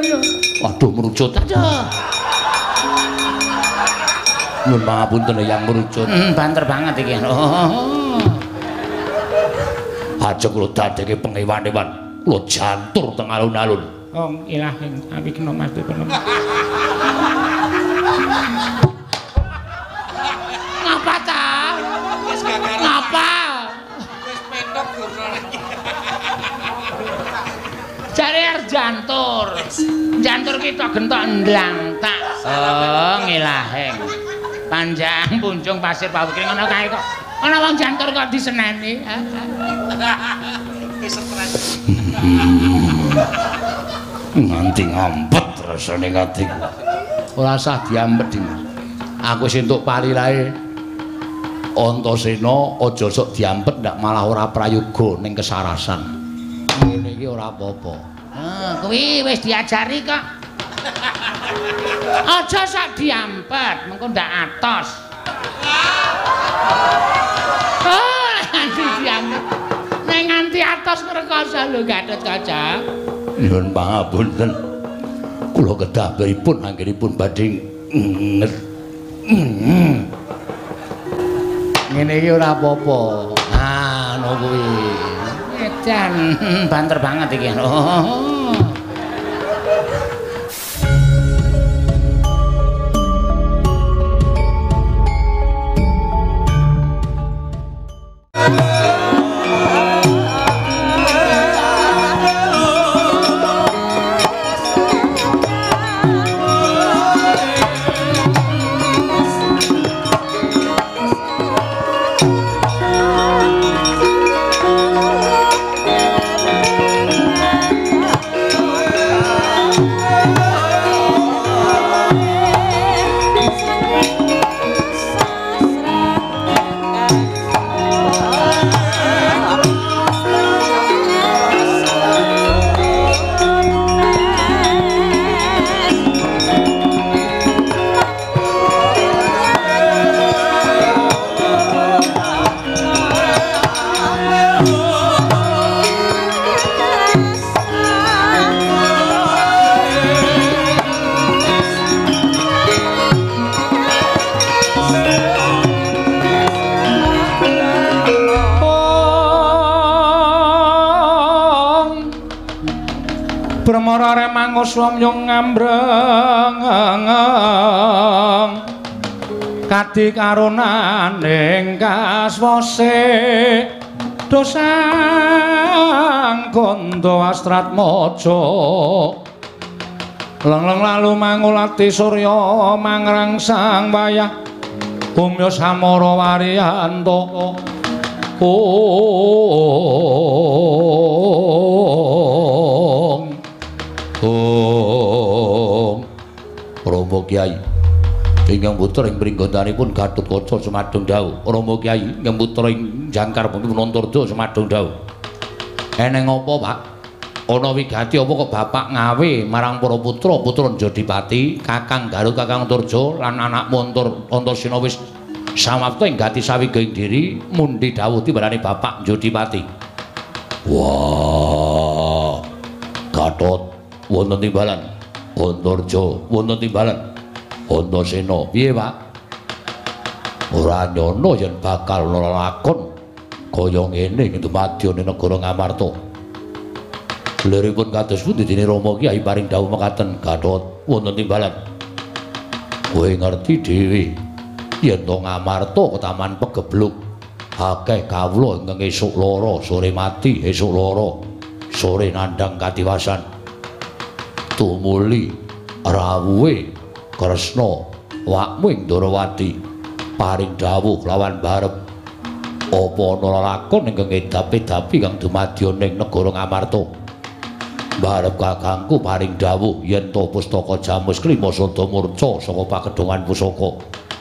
Waduh merucut aja. Nyuwun pangapunten yang merucut. Banter banget iki. Aja kula dadeke pengewan-ewan. Kula jantur teng alun-alun. Oh, ilahi, abi kena Mas Dipun. Ngapa ta? Wis gagaran. Ngapa? Wis pentok durna lagi. Jare arep jantur. Jantur kita gentok ndlang tak. Oh, ngilaheng. Panjang punjung pasir pawikring ngono kae kok. Ana wong jantur kok diseneni. Wis stres. Nganti ngampet rasane ngati. Ora usah diampet, Dimas. Aku wis entuk palilahe Antasena aja sok diampet ndak malah ora prayoga ning kesarasan. Ngene iki ora apa-apa. Kuwi wis diajari kok. Aja sak diampet, mengko ndak atos. Oh, nganti diampet. Nek nganti atos ngrekoso lho Gatot Kaca. Nyuwun pangapunten. Kula kedah pripun anggenipun badhe ngene iki ora apa-apa. Ah, ngono kuwi. Edan banter banget iki. Bremara remangus wamyung ngambreng kadi karunaning kaswase dosang gondo astrat mojo lengleng lalu mangulati surya mangrangsang wayah umya samara wariyanto Rama Kyai ingkang putra ing pringgondanipun Gatotkaca sumadong dawuh. Rama Kyai ingkang putra ing jangkar pun Antarja sumadong dawuh. Eneng apa, Pak? Ana wigati apa kok bapak ngawe marang para putra Jodipati, Kakang Garut, Kakang Antarja lan anakmu Antasena wis samapta ing gati sawijining diri mundi dawuh timbalane bapak Jodipati. Wah. Gatot wonten timbalan. Antarja wonten timbalan. Antasena piye, Pak? Ora nyono yen bakal lakon kaya ngene ing dumadyane negara Ngamarta. Liripun kados pundi dene Rama Kyai paring dawuh mekaten, Gatot wonten timbalan. Kowe ngerti dhewe yen to Ngamarta ketaman pegebluk akeh kawula ingkang esuk lara sore mati, esuk lara sore nandhang katiwasan. Tumuli rawuhe Kresna wakmu ing Ndarawati paring dawuh lawan barep apa ana lakon ingkang edapi-dapi kang dumadya ning negara Ngamarta. Barep kakangku paring dawuh yen to pustaka Jamus Klima Sada murca saka pakedhongan pusaka.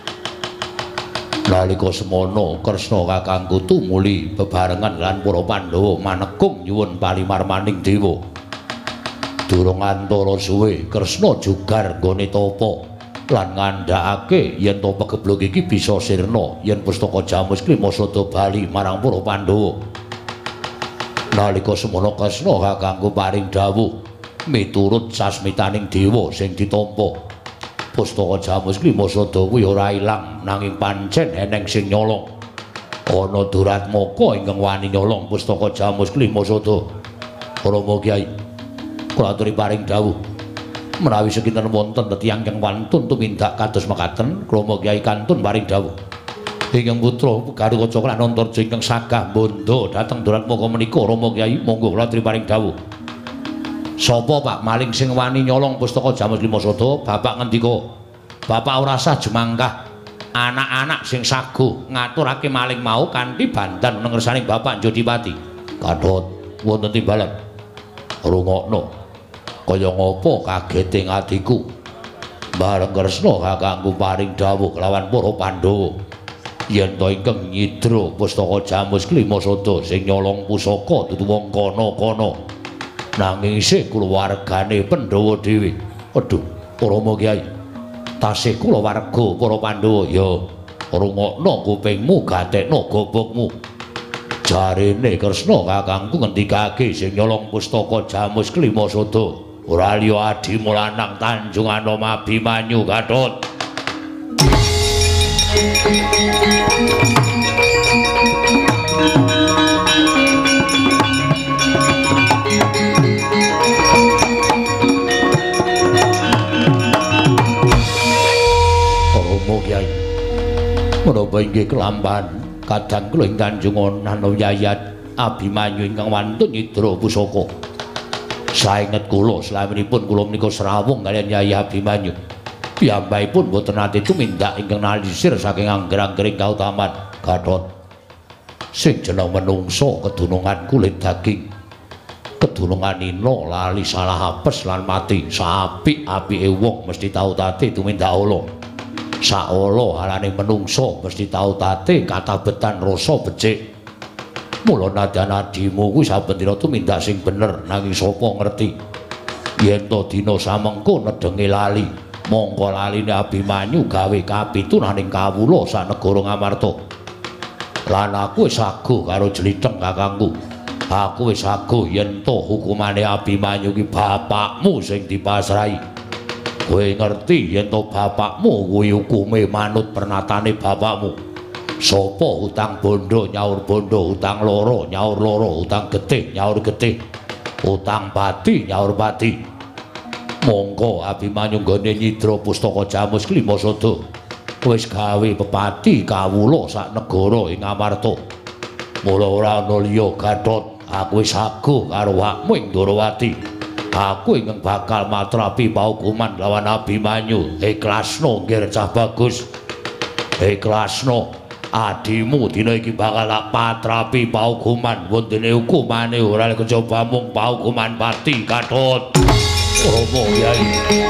Nalika semana Kresna kakangku tumuli bebarengan lan para Pandhawa manekung nyuwun palimarmaning dewa. Durung antara suwe Kresna jugar nggone tapa lan ngandhakake yen to pegebluk iki bisa sirna yen pustaka Jamus Klima Sada bali marang para Pandhawa. Nalika semana Kresna kakangku paring dawuh miturut sasmitaning dewa sing ditampa. Pustaka Jamus Klimasada kuwi ora ilang nanging pancen eneng sing nyolong. Ana Duratmaka ingkang wani nyolong Pustaka Jamus Klimasada. Rama Kyai, kula aturi paring dawuh. Menawi sekinten wonten tiyang ingkang wantun tumindak kados mekaten, Rama Kyai kantun paring dawuh. Ingkang putra Garukaca lan Antarja ingkang sagah bondo dhateng Duratmaka menika, Rama Kyai, monggo kula aturi paring dawuh. Sapa Pak maling sing wani nyolong Pustaka Jamus Klimasada? Bapak ngendika, Bapak ora sah jemangkah anak-anak sing saguh ngaturake maling mau kanthi bandan ngersaning Bapak Jodipati. Gatot wonten timbalan. Rungokno. Kaya ngapa kageting atiku? Bareng Kresna kakangku paring dawuh kelawan para Pandhawa. Yen to ingkang nyidra Pustaka Jamus Klimasada sing nyolong pusaka dudu wong kana-kana. Nanging isih kulawargane Pandhawa dhewe. Aduh, Rama Kyai. Tasih kulawarga para Pandhawa ya rungokno kupingmu, gatekno gobokmu. Jarene Kresna kakangku ngendikake sing nyolong Pustaka Jamus Klimasada ora liya adimu lanang Tanjung Anama Abimanyu Gatot. Rama Kyai, menapa inggih kelamban kadang kula ing Tanjung Anama Abimanyu ingkang wantun nyidra pusaka. Saenget kula slaminipun kula menika srawung kaliyan Yai Abimanyu. Piyambakipun boten nate tumindak ingkang nalisir saking angger-anggering kautaman. Gatot, sing jeneng menungsa kedunungan kulit daging, kedunungan ino lali salah apes lan mati. Saapik-apike wong mesti tau tate tumindak ala. Saala halane menungsa mesti tau tate katabetan rasa becik. Mula nadyan adimu kuwi saben dina tumindak sing bener, nanging sapa ngerti yen to dina samengko nedenge lali, mongko laline Abimanyu gawe kapitunaning kawula sak negara Ngamarta. Lan aku wis saguh karo jlitheng kakangku. Aku wis saguh yen to hukumane Abimanyu ki bapakmu sing dipasrahi. Kowe ngerti yen to bapakmu kuwi hukume manut pernatane bapakmu. Sapa utang bondo nyaur bondo, utang loro nyaur loro, utang getih nyaur getih, utang pati nyaur pati. Monggo Abimanyu nggone nyidra Pustaka Jamus Klimasada wis gawe pepati kawula sak negara ing Ngamarta. Mula ora ana liya Gatot, aku wis saguh karo awakmu ing Ndrawati. Aku ingkang bakal matrapi paukuman lawan Abimanyu. Ikhlasno nggih cah bagus. Ikhlasno. Adimu dina iki bakal tak patrapi paukuman, wontene hukumane ora kejaba mung paukuman pati. Gatot. Rama Kyai.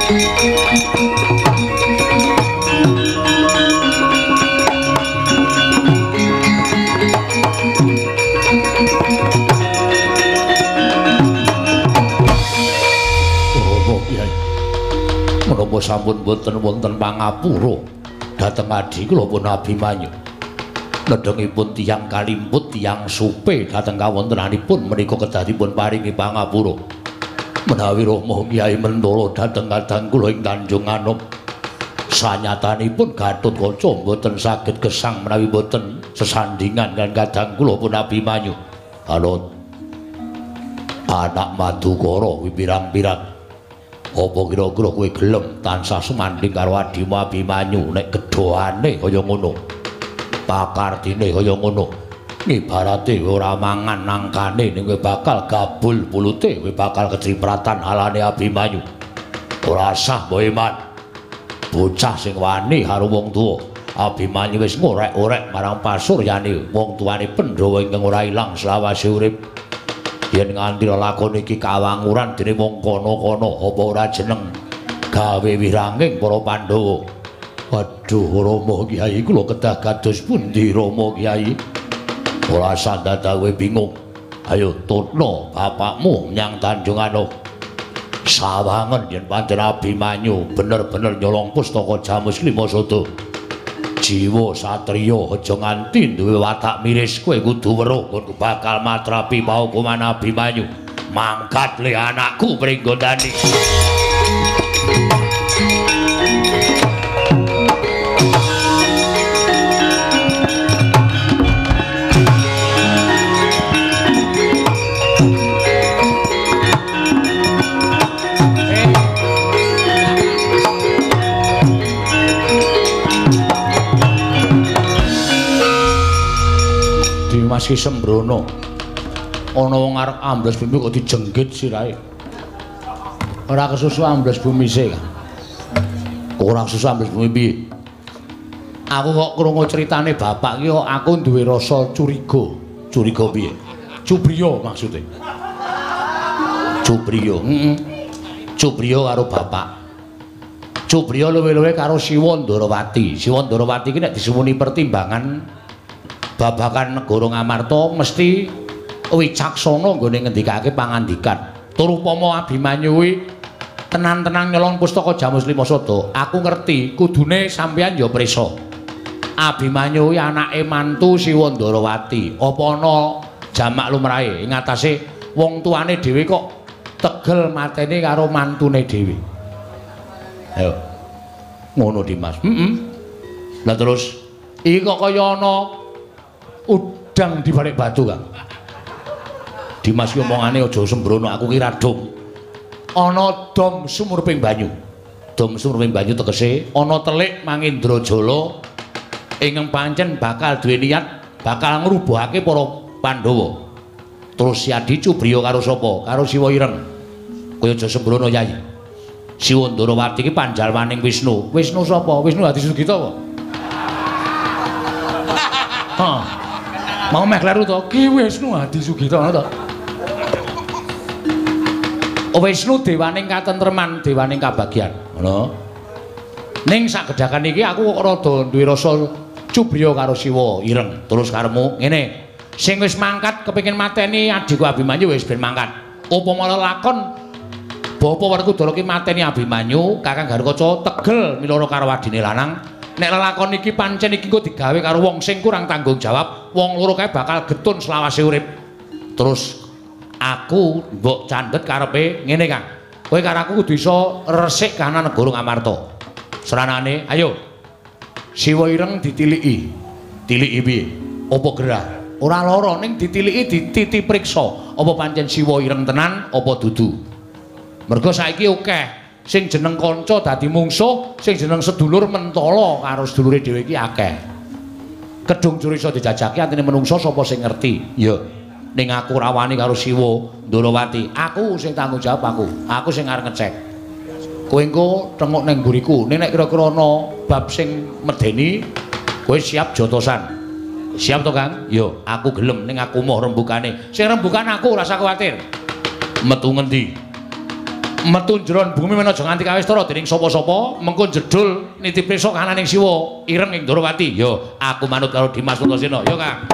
Rama Kyai. Menapa sampun boten wonten pangapura dhateng adi kula pun Abimanyu. Nedhengipun tiyang kalimput tiyang supe dhateng kawontenanipun menika kedah dipun paringi pangapura. Menawi Rama Kyai mentala dhateng kadang kula ing Tanjung Anom, sanyatanipun Gatotkaca mboten saged gesang menawi mboten sesandingan kan kadang kula pun Abimanyu. Gatot, anak Madukara kuwi pirang-pirang. Apa kira-kira kowe gelem tansah sumandhing karo adimu Abimanyu nek gedhoane kaya ngono? Pakartine kaya ngono. Ibarate ora mangan nangkane ning kowe bakal gabul pulute, kowe bakal kecipratan halane Abimanyu. Ora sah Boeman. Bocah sing wani karo wong tuwa. Abimanyu wis ngorek-orek marang pasuryane wong tuwane Pandhawa ingkang ora ilang selawase urip. Yen nganti lakon iki kawanguran dening wong kana-kana apa ora jeneng gawe wiranging para Pandhawa. Waduh Rama Kyai, kula kedah kados pundi Rama Kyai? Ora sandata kowe bingung. Ayo tutno bapakmu menyang Tanjung Anom. Sawangen yen pancen Abimanyu bener-bener nyolong Pustaka Jamus Klimasada. Jiwa satriya aja nganti duwe watak miris, kowe kudu weruh kowe bakal matrapi paukuman Abimanyu. mangkat le anakku pringgondani. Dimas Ki Sembrono ana wong arep ambles bumi kok dijenggit sirahe. Ora kesusu ambles bumi sih, Kang. Ora kesusu ambles bumi piye? Aku kok krungu critane bapak ki kok aku duwe rasa curiga. Curiga piye? Cubriya maksude. Cubriya. Cubriya karo bapak. Cubriya luwe-luwe karo Siwa Ndarawati. Siwa Ndarawati ki nek disuwuni pertimbangan babakan negara Ngamarta mesti wicaksana nggone ngendikake pangandikan. Tur upama Abimanyu kuwi tenan-tenan nyolong pustaka Jamus Lima Sada, aku ngerti kudune sampeyan ya prisa. Abimanyu kuwi anake mantu Siwa Ndarawati. Apa ana jamak lumrahe ing atase wong tuane dhewe kok tegel mateni karo mantune dhewe. Ayo. Ngono Dimas. Lah terus iki kok kaya ana udang di balik batu, Kang. Dimas ki omongane aja sembrono, aku ki radom. Ana dom sumurping banyu. Dom sumurping banyu tegese ana telik Mangindrajala ingkang pancen bakal duwe niat bakal ngrubuhake para Pandhawa. Terus Siadi Cubriya karo sapa? Karo Siwa Ireng. Kaya aja sembrono, Yayi. Siwa Ndarawati ki panjalmaning Wisnu. Wisnu sapa? Wisnu Hadisugita apa? Ha. Mau meh kleru to, ki Wisnu Hadisugita ngono to. Wisnu dewaning katentreman, dewaning kabagyan, ngono. Ning sagedhakan iki aku kok rada duwe rasa Cubriya karo Siwa Ireng. Terus karemu ngene, sing wis mangkat kepengin mateni adhiku Abimanyu wis ben mangkat. Upama lakon Bapa Werkudara ki mateni Abimanyu, Kakang Garukaca tegel miloro karo wadine lanang. Nek lelakon iki pancen iki engko digawe karo wong sing kurang tanggung jawab, wong loro kae bakal getun selawase urip. Terus aku mbok candhet karepe ngene, Kang. Kowe karo aku kudu iso resik kahanan negara Ngamarta. Seranane, ayo. Siwa Ireng ditiliki. Tiliki piye? Apa gerah? Ora lara ning ditiliki dititi priksa. Apa pancen Siwa Ireng tenan apa dudu? Mergo saiki akeh sing jeneng kanca dadi mungsuh, sing jeneng sedulur mentala karo sedulure dhewe iki akeh. Kedung curi iso dijajaki atine menungso sapa sing ngerti? Ya. Ning aku rawani karo Siwa Ndarawati. Aku sing tanggung jawab aku sing arep ngecek. Kowe engko tengok ning mburiku. Nek kira-kira ana bab sing medeni, kowe siap jotosan. Siap to, Kang? Ya, aku gelem ning aku moh rembukane. Sing rembukan aku ora usah kuwatir. Metu ngendi? Metu jero bumi men aja nganti kawistara dening sapa-sapa mengko jedul nitip prisa kananing Siwa Ireng ing Ndarawati. Ya, aku manut karo Dimas Antasena. Ya, Kang.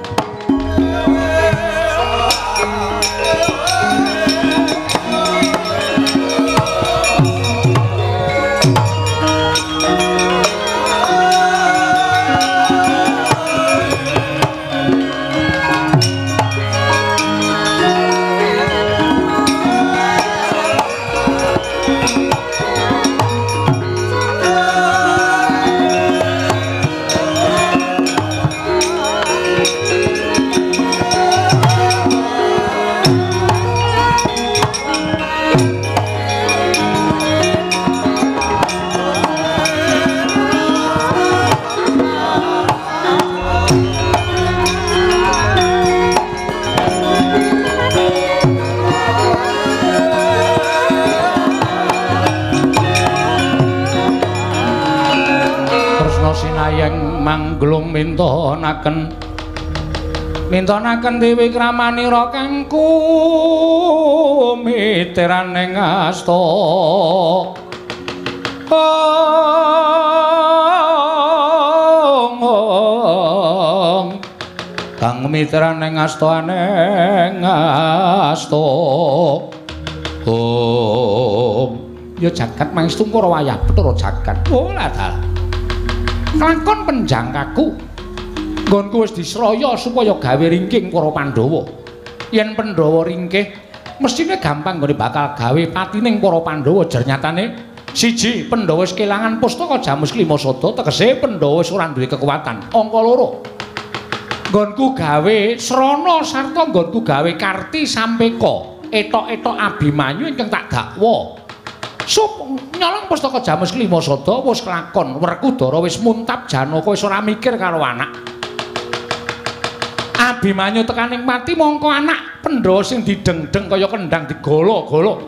Manglung mintonaken Dewi Kramanira kang kumitiraning asta kang kumitiraning asta aneng asta ya jagat mangestu para wayah Bathara jagat ora dalah kelakon penjangkaku nggonku wis disraya supaya gawe ringking para Pandhawa. Yen Pandhawa ringkih Mestine gampang nggone bakal gawe patining para Pandhawa jar nyatane. Siji, Pandhawa wis kelangan pustaka Jamus Klima Sada, tegese Pandhawa wis ora duwe kekuatan. Angka loro. Nggonku gawe srana sarta nggonku gawe karti sampeka. Etok-etok Abimanyu ingkang tak dakwa. Sup nyolong pustaka Jamus Klima Sada wis kelakon. Werkudara wis muntap, Janaka wis ora mikir karo anak. Abimanyu tekaning mati mongko anak Pandhawa sing dideng-deng kaya kendang digolo-golo.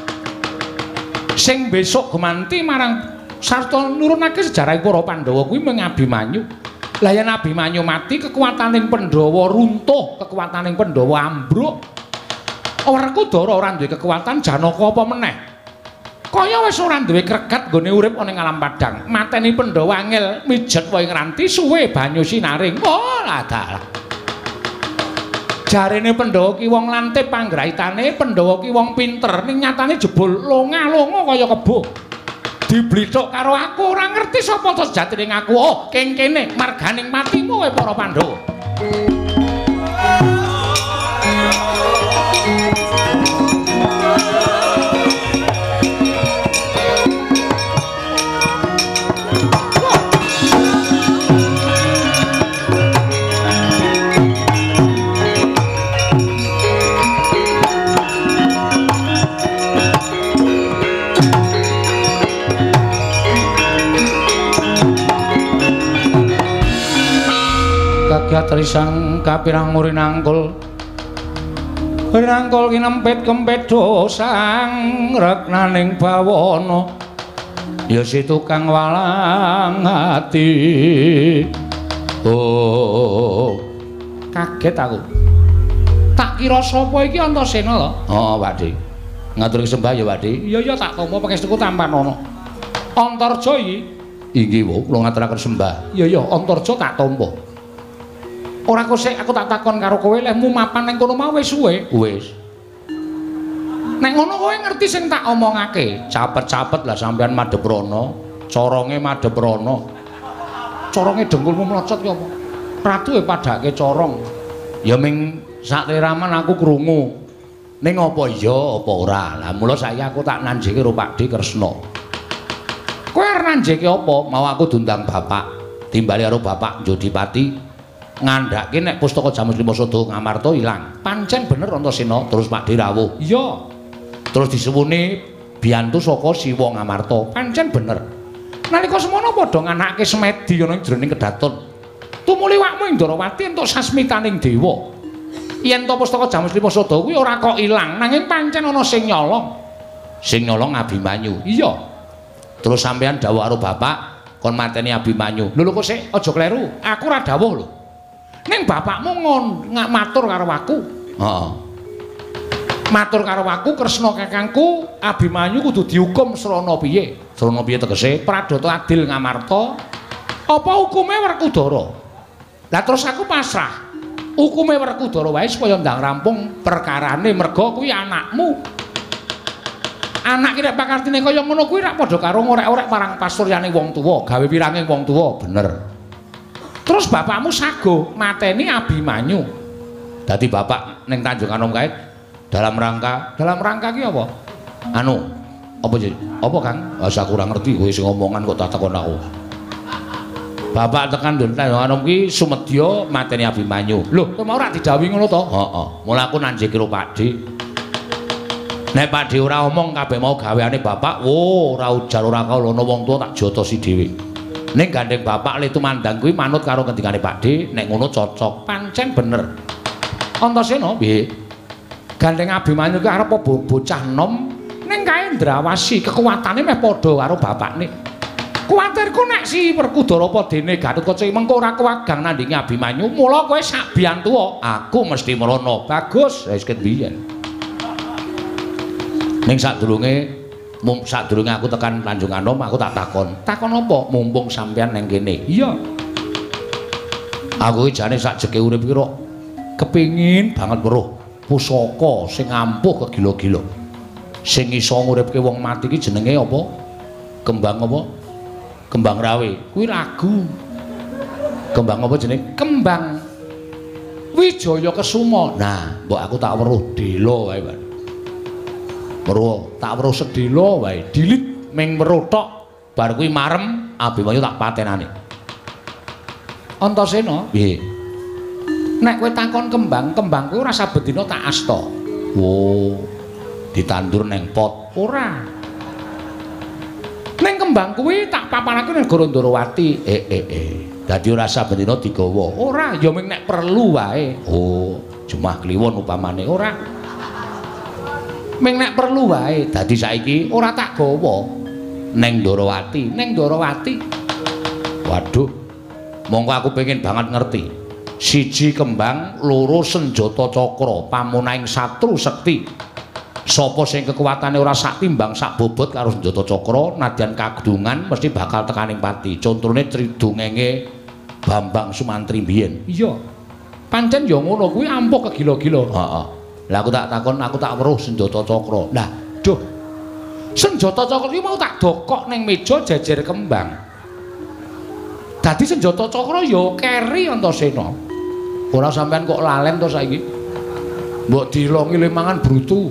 Sing besok gumanti marang sarta nurunake sejarah para Pandhawa kuwi mung Abimanyu. Lah yen Abimanyu mati kekuwataning Pandhawa runtuh, kekuwataning Pandhawa ambruk. Werkudara ora duwe kekuatan, Janaka apa meneh? Kaya wis ora duwe kreget nggone urip ana ing alam padang. Mateni Pandhawa angel mijet wae ngranti suwe banyu sinaring. Oh lah dalah. Jarene Pandhawa ki wong lantip panggraitane, Pandhawa ki wong pinter, ning nyatane jebul longa-longa kaya kebo. Diblithuk karo aku ora ngerti sapa to sejatine ngaku. Oh, kengkene marganing matimu kowe para Pandhawa. Trisang kapirang murinangkul rinangkul kinempit kempit dosang regnaning bawana ya si tukang walang hati. Oh kaget aku tak kira sapa iki Antasena lho. Oh Pakde ngatur sembah ya Pakde. Iya tak tampa pangestuku tampan ana Antarja iki. Inggih wo kula ngaturaken sembah. Iya Antarja tak tampa. Ora kok sik aku tak takon karo kowe lehmu mapan ning kono mau wis suwe. Wis. Nek ngono kowe ngerti sing tak omongake. Capet-capet lah sampean madhep rono, coronge madhep rono. Coronge dengkulmu mlocot ki apa? Ratu e padhake corong. Ya ming sak liraman aku krungu. Ning apa iya apa ora? Lah mula saiki aku tak nanjeke karo Pakde Kresna. Kowe arep nanjeke apa? Mau aku diundang bapak. Timbali karo Bapak Jodipati. Ngandhake nek pustaka Jamus Klima Sada Ngamarta ilang. Pancen bener Antasena terus Pakde rawuh. Iya. Terus disuwuni biyantu saka Siwa Ngamarta. Pancen bener. Nalika semono padha nganakake semedi ana ing jroning kedaton. Tumuli wakmu ing Ndarawati entuk sasmitaning dewa. Yen to pustaka Jamus Klima Sada kuwi ora kok ilang, nanging pancen ana sing nyolong. Sing nyolong Abimanyu. Iya. Terus sampean dawuh karo bapak kon mateni Abimanyu. Lho kok sik aja kleru. Aku ora dawuh lho. Ning bapakmu matur karo aku. Heeh. Matur karo aku Kresna kakangku, Abimanyu kudu dihukum srana piye? Srana piye tegese? Pradata adil Ngamarta. Apa hukume Werkudara? Lah terus aku pasrah. Hukume Werkudara wae supaya ndang rampung perkarane merga kuwi anakmu. Anak ki nek pakartine kaya ngono kuwi rak padha karo ngorek-orek marang pasuryane wong tuwa, gawe wirange wong tuwa, bener. Terus bapakmu sago mateni Abimanyu. Dadi bapak ning Tanjung Anom kae dalam rangka ki apa? Anu, apa sih? Apa Kang? Aku ora ngerti kowe sing ngomongan kok tak takon aku. Bapak tekan Tanjung Anom ki sumedya mateni Abimanyu. Lho, kok mau ora didhawuhi ngono to? Heeh. Mula aku nanjek karo Pakde. Nek Pakde ora omong kabeh mau gaweane bapak, ora ujar ora kaulana wong tuwa tak jotosi dhewe. Ning gandeng bapak le tumandang kuwi manut karo ngendikane Pakde, nek ngono cocok, pancen bener. Antasena piye? Gandeng Abimanyu ki arep bocah nom ning kae ndrawasi kekuwatane meh padha karo bapakne. Kuwatirku nek si Werkudara apa dene Gatotkaca mengko ora kewagang nandingi Abimanyu, mula kowe sak biyantuwa, aku mesti mrono. Bagus, wis ket biyen. Ning sadurunge aku tekan Tanjung Anom aku tak takon. Takon apa? Mumpung sampean nang kene. Iya. Aku iki jane sak jeke urip iki kok kepengin banget weruh pusaka sing ampuh kegila-gila. Sing iso nguripke wong mati iki jenenge apa? Kembang apa? Kembang Rawe. Kuwi lagu. Kembang apa jenenge? Kembang Wijaya Kesuma. Nah, mbok aku tak weruh dela wae, Pak. Weruh, tak weruh sedhela wae. Dilit ming weruh tok. Bar kuwi marem Abimanyu tak patenane. Antasena, piye? Nek kowe takon kembang, kembang kuwi ora saben dina tak asta. Oh, ditandur neng pot. Ora. Neng kembang kuwi tak papanake nang Goro Ndorowati. Dadi ora saben dina digawa. Ora, ya ming nek perlu wae. Oh, Jumah Kliwon upamane ora. Ming nek perlu wae. Dadi saiki ora tak gawa neng Ndorowati, neng Ndorowati. Waduh. Monggo aku pengen banget ngerti. Siji kembang, loro senjata cakra, pamunahing satru sekti. Sapa sing kekuatane ora sak timbang sak bobot karo senjata cakra, nadyan kagedungan mesti bakal tekaning pati. Contone Tridungenge Bambang Sumantri mbiyen. Iya. Pancen ya ngono kuwi ampuh kegila-gila. Heeh. Lah aku tak takon, aku tak weruh senjata cakra. Lah, duh. Senjata cakra iki mau tak dokok ning meja jejer kembang. Dadi senjata cakra ya keri Antasena. Ora sampean kok lalen to saiki. Mbok dilongi le mangan brutu.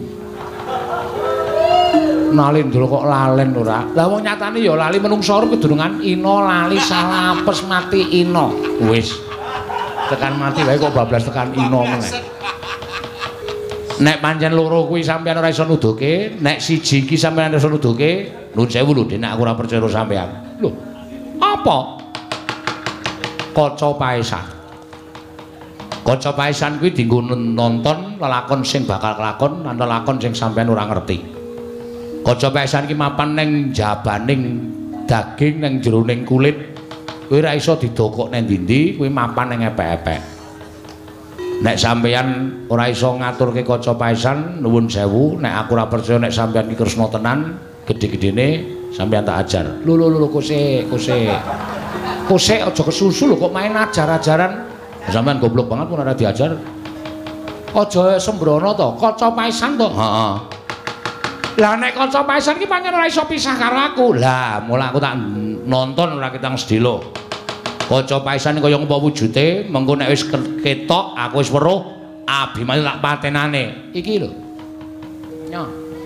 Nalin kok lalen ora. Lah wong nyatane ya lali menungsa kedurungan ina lali salapes mati ina. Wis. Tekan mati wae kok bablas tekan ina meneh. Nek pancen loro kuwi sampean ora iso nuduhke, nek siji iki sampean ora iso nuduhke, nuwun sewu lho, nek aku ora percaya sampean. Lho, apa? Kaca Paesan. Kaca Paesan kuwi dienggo nonton lelakon sing bakal kelakon lan lelakon sing sampean ora ngerti. Kaca Paesan iki mapan ning jabaning daging ning jeroning kulit. Kuwi ora iso didokok nang ndi-ndi, kuwi mapan ning epek-epek. Nek sampeyan ora iso ngaturke kaca Paesan, nuwun sewu, nek aku ora percaya nek sampeyan iki Kresna tenan, gedhe-gedhene sampeyan tak ajar. Lho kusik. Kusik aja kesusu lho kok main ajar-ajaran. Sampeyan goblok banget pun ora diajar. Aja sembrono to, kaca Paesan to. Heeh. Lah nek kaca Paesan iki pancen ora iso pisah karo aku. Lah, mula aku tak nonton ora ketang sedhela. Kaca Paesan kaya ngapa wujute, mengko nek wis ketok aku wis weruh Abimanyu tak patenane. Iki lho. Nyo.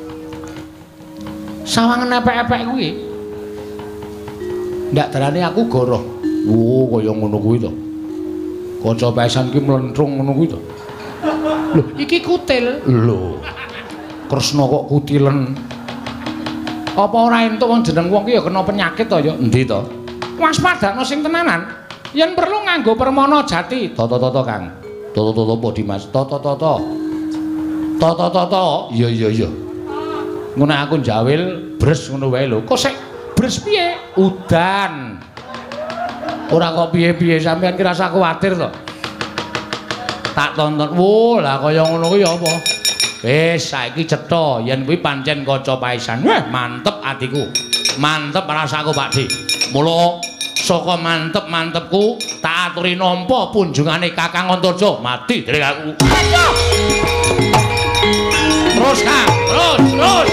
Sawangen epek-epek kuwi. Ndak darane aku goroh. Oh, kaya ngono kuwi to. Kaca Paesan ki mlentrung ngono kuwi to. Lho, iki kutil. Lho. Kresna kok kutilen. Apa ora entuk wong jeneng wong ki ya kena penyakit to ya? Endi to? Waspadakno sing tenanan. Yen perlu nganggo permana jati. Toto Kang. Toto apa Dimas? Toto. Iya. Ngono aku njawil bres ngono wae lho. Kok sik bres piye? Udan. Ora kok piye-piye sampean ki rasa kuwatir to. Tak tonton. Wo, lah kaya ngono kuwi apa? Wis saiki cetha yen kuwi pancen kaca Paesan. Wah, mantep atiku. Mantep rasaku, Pakdi. Mula saka mantep-mantepku tak aturi nampa punjungane Kakang Antarja mati dening aku. Terus Kang, terus.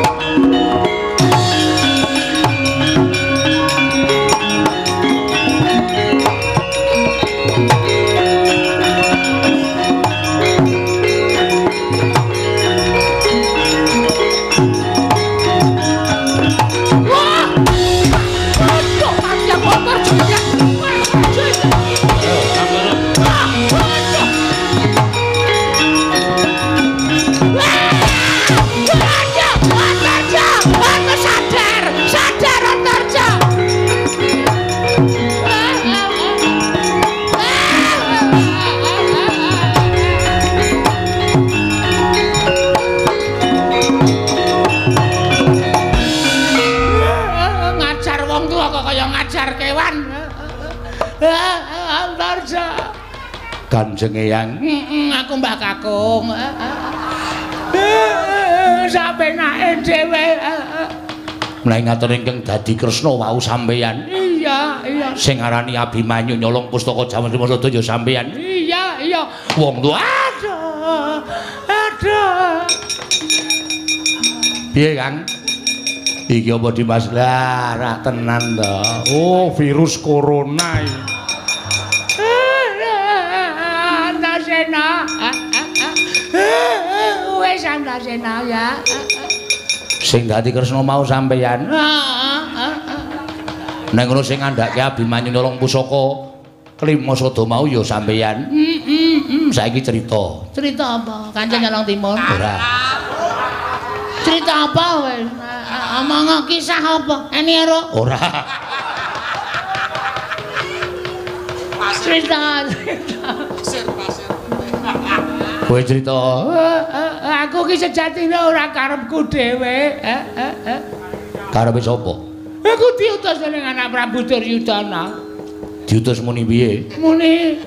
Kanjeng Eyang. Aku Mbah Kakung. Sapenake dhewe. Mulai ngatur ingkang dadi Kresna wau sampeyan. Iya. Sing arani Abimanyu nyolong pustaka jaman Srimasada sampeyan. Iya. Wong tuwa. Aduh. Piye, Kang? Iki apa Dimas? Lah, ra tenan to. Oh, virus corona iki. Antasena. Wis Antasena ya. Sing dadi Kresna mau sampeyan. Nek ngono sing ngandhake Abimanyu nolong pusaka Klima Sada mau ya sampeyan. Saiki cerita. Cerita apa? Kanjeng Nyolong Timun. Ora. Cerita apa wis? Omong kisah apa? Eni ero. Ora. Cerita. Pasir. Kowe cerita. Aku ki sejatine ora karepku dhewe. Karepe sapa? Aku diutus dening anak Prabu Duryudana. Diutus muni piye? Muni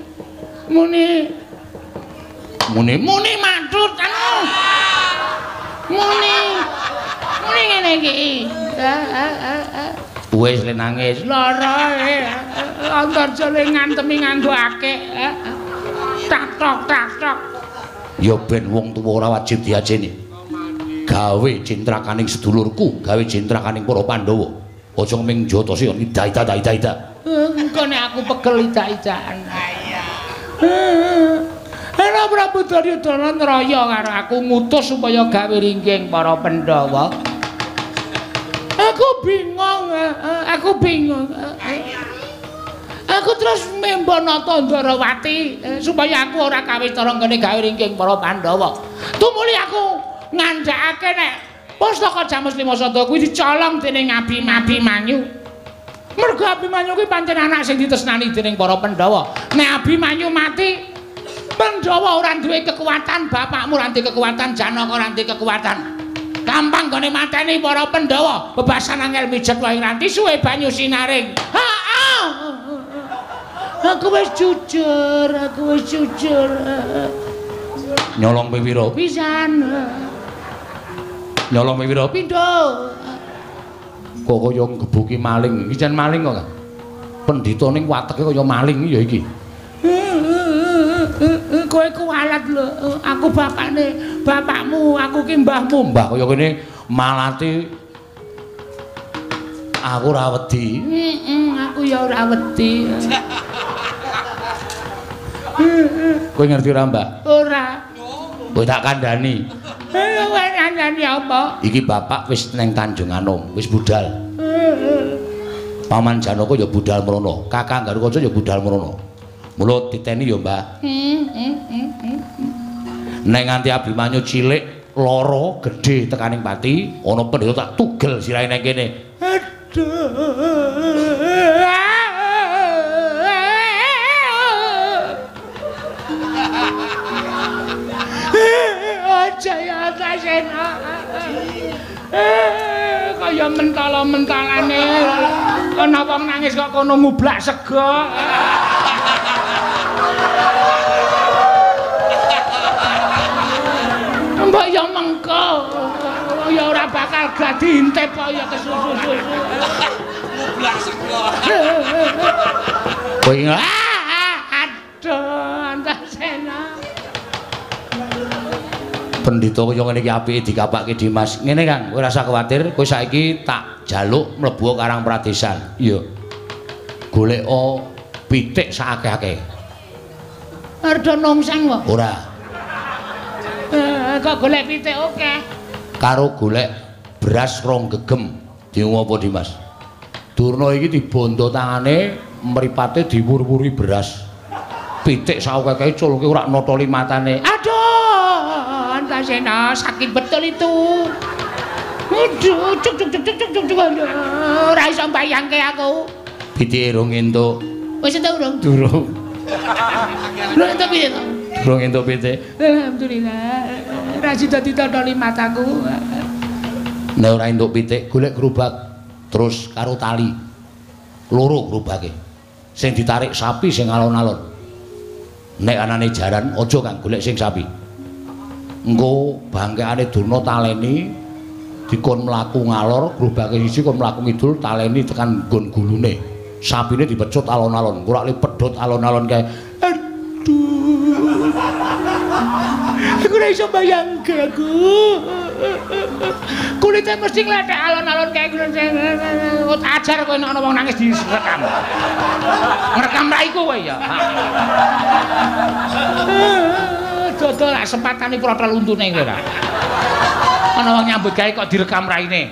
matut anu. Muni ngene iki. Wis le nangis. Lara Antarja le ngantemi nganggo akeh. Tak tok. Ya ben wong tuwa ora wajib diajeni. Gawe cintrakaning sedulurku, gawe cintrakaning para Pandhawa. Aja ming jotosi ida-ida. Engko nek aku pegel ida-idaan. Ana Prabu Duryudana nraya karo aku ngutus supaya gawe ringking para Pandhawa. Aku bingung. Aku terus membono Tandrawati supaya aku ora kawitara ngene gawe ringking para Pandhawa. Tumuli aku ngandhakake nek Pustaka Jamus Lima Sada kuwi dicolong dening Abimanyu. Mergo Abimanyu kuwi pancen anak sing ditresnani dening para Pandhawa. Nek Abimanyu mati, Pandhawa ora duwe kekuatan, bapakmu ora duwe kekuatan, Janaka ora duwe kekuatan. Gampang gone mateni para Pandhawa. Bebasan angel mijet wae nganti suwe banyu sinaring. Aku wis jujur. Nyolong pira? Pisan. Nyolong pira? Pindho. Kok kaya ngebuki maling. Iki jan maling kok. Pendhita ning wateke kaya maling ya iki. Kowe kuwalat lho. Aku bapakmu, aku ki mbahmu. Mbah kaya kene malati aku ora wedi. Aku ya ora wedi. Kowe ngerti ora, Mbah? Ora. Kowe tak kandhani. Kowe kandhani apa? Iki bapak wis neng Tanjung Anom, wis budal. Paman Janaka ya budal mrono, Kakang Garukaca ya budal mrono. Mula titeni ya, Mbah. Nek nganti Abimanyu cilik lara gedhe tekaning pati, ana pendhita tak tugel sirahe nang kene. Jaya Antasena. Kaya mentala-mentalane ana wong nangis kok kono ngublak sego. Mbok ya mengko. Ya ora bakal gadi intip kok ya kesusu-susu. Ngublak sego. Kowe aduh Antasena. Pendhita kaya ngene iki apike dikapake Dimas. Ngene Kang, kowe ora usah kuwatir, kowe saiki tak jaluk mlebu Karang Pradesan. Iya. Goleka pitik sakake-akeh. Arda nongsang wae. Ora. Kok golek pitik oke. Karo golek beras rong gegem. Diomong apa Dimas? Durna iki dibondo tangane, mripate diwur-wuri beras. Pitik sakake culke ora notoli matane. Aduh, Antasena sakit betul itu. Aduh, cuk. Ora iso mbayangke aku. Pitike rong entuk. Wis entuk urung? Durung. Lho entuk piye to? Durung entuk pitik. Alhamdulillah. Ra dadi tondoli mataku. Nek ora entuk pitik, golek gerobak terus karo tali. Loro gerobake. Sing ditarik sapi sing alon-alon. Nek anane jaran aja Kang golek sing sapi. Engko bangkeane Durna taleni dikon mlaku ngalor, gerobake siji kon mlaku ngidul taleni tekan nggon gulune. Sapine dipecut alon-alon, ora le pedhot alon-alon kae. Aduh. Aku ora iso bayangke aku. Kulite mesti nglethek alon-alon kae ajar kowe nek ana wong nangis direkam. Ngrekam raiku kowe ya. Dodol lak sempatane protol untune kowe ra. Ana wong nyambut gawe kok direkam raine.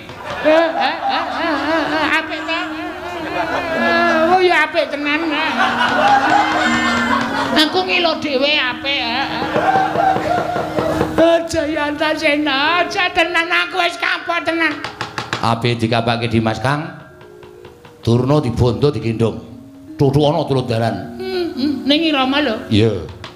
Apik ta? Oh ya apik tenan. Aku ngilo dhewe apik. Aja ya Antasena, aja tenan aku wis kapok tenan. Apik dikapake Dimas Kang. Durna dibondo digendong. Tutuk ana tulung dalan. Ning Irama lho. Iya.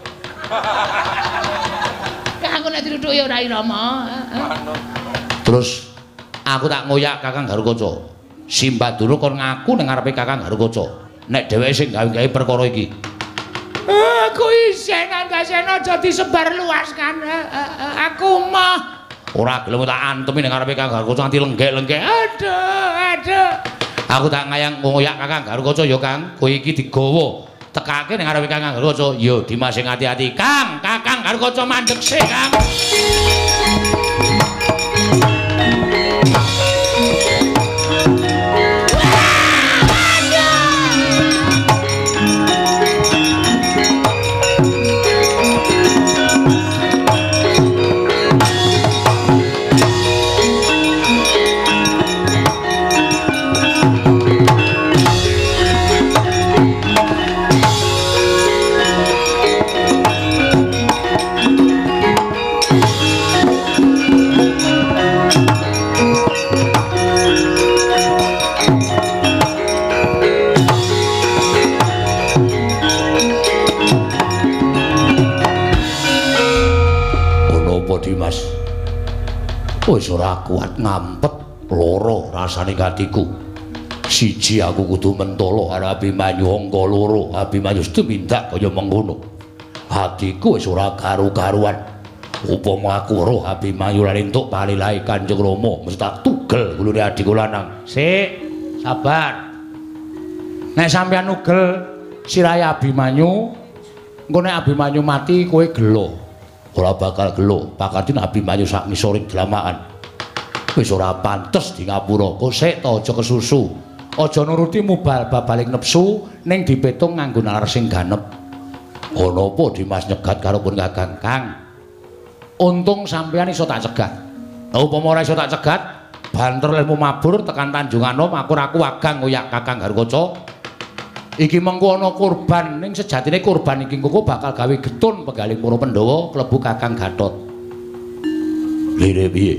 Aku nek dituthuk ya ora Irama. Terus aku tak ngoyak Kakang Garukaca. Simbaduna kon ngaku ning ngarepe Kakang Garukaca. Nek dheweke sing gawe-gawe perkara iki. Aku isen Antasena aja disebar luaskan. Aku mah Ora gelem tak antemi ning ngarepe Kakang Garukaca nganti lenggek-lenggek. aduh. Aku tak ngayang ngoyak Kakang Garukaca ya Kang. Kowe iki digawa tekake ning ngarepe Kakang Garukaca. Yo Dimas sing ati-ati. Kang, Kakang Garukaca mandheg sik, Kang. Dimas, wis ora kuat ngampet loro rasane atiku. Siji aku kudu mentolo karo Abimanyu angka loro. Abimanyu tumindak kaya mengkono. Atiku wis ora karu-karuan. Upama aku roh Abimanyu lan entuk palilahe Kanjeng Rama, mesti tak tugel gulune adikku lanang. Sik, sabar. Nek sampeyan nugel sirahe Abimanyu, engko nek Abimanyu mati kowe gelo. Ora bakal gelo, pakadin Abimanyu sak ngisoring dlamaan. Wis ora pantes di ngapura. Kok sik ta aja kesusu. Aja nuruti mubal-babaling nepsu ning dipetung nganggo nalar sing ganep. Ana apa Dimas nyegat karo pun Kakang? Kang. Untung sampeyan iso tak cegat. Upama ora iso tak cegat, banter ilmu mabur tekan Tanjungan Nom, aku wagang ngoyak Kakang Garukaca. Iki mengko ana kurban ning sejatine kurban iki engko bakal gawe getun penggaling para Pandhawa klebu Kakang Gatot. Lire piye?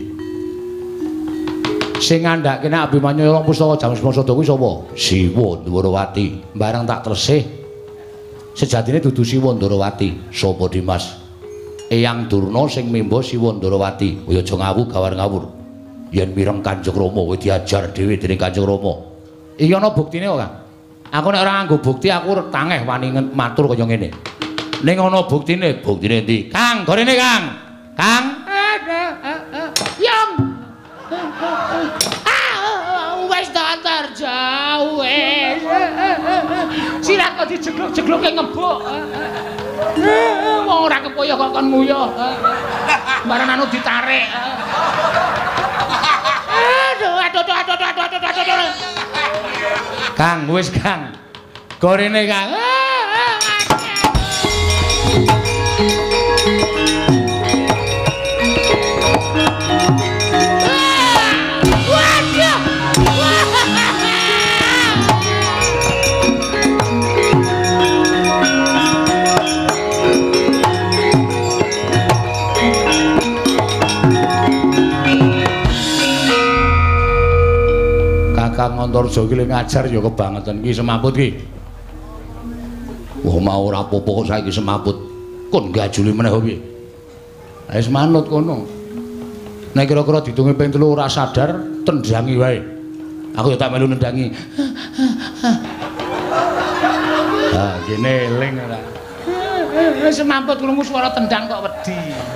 Sing ngandhake nek Abimanyu Long Pustaka Jam Semasa kuwi sapa? Siwa Ndrawati. Barang tak tresih sejatine dudu Siwa Ndrawati. Sapa Dimas? Eyang Durna sing mimba Siwa Ndrawati. Kaya aja ngawur ngawur. Yen mireng Kanjeng Rama kowe diajar dhewe dening Kanjeng Rama. Iki ana buktine kok, Kang. Aku nek ora nganggo bukti aku tangeh wani matur kaya ngene. Ning ana buktine, buktine ndi? Kang, gorene Kang. Kang. Yang. Wis datar jauh wis. Sira kok dijegluk-jegluke ngebuk. Wong ora kepoyo kok kon nguyuh. Barang anu ditarik. Aduh. Kang, wis Kang. Gorene Kang. Kakang Antarja iki ngajar ya kebangetan iki semaput iki. Wah mau ora apa-apa kok saiki semaput. Kon gajuli meneh piye? Wis manut kono. Nek kira-kira didungi ping 3 ora sadar, tendangi wae. Aku ya tak melu nendangi. Ah, kene eling ora. Semaput krungu swara tendang kok wedi.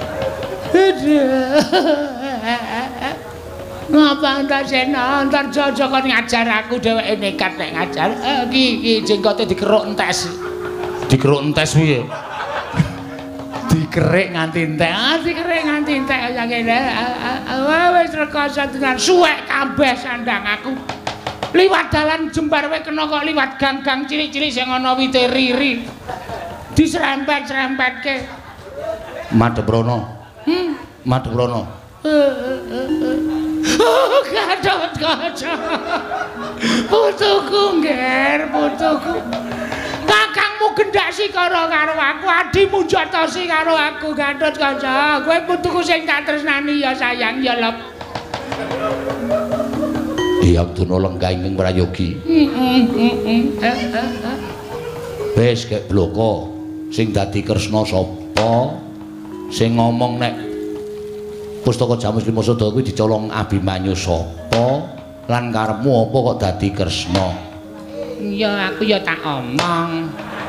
Ngapa Antasena, Antarja aja kon ngajar aku dheweke nekat nek ngajar. Iki jenggote dikeruk entes. Dikeruk entes piye? Dikerik nganti entek. Dikerik nganti entek kaya ngene. Wis rekoso tenan suwek kabeh sandang aku. Liwat dalan jembar wae kena kok liwat gang-gang cilik-cilik sing ana wite riri. Diserempet-serempetke. Madheprana. Madheprana. Gatot Kaca. Putuku ngger, putuku. Kakangmu gendasi karo aku, adimu jotosi karo aku, Gatot Kaca. Kowe putuku sing tak tresnani ya sayang ya lep. Hyang Tuna lenggah ing prayogi. Wis kek bloko sing dadi Kresna sapa? Sing ngomong nek Pustaka Jamus Lima Sada kuwi dicolong Abimanyu sapa? Lan karepmu apa kok dadi Kresna? Ya aku ya tak omong.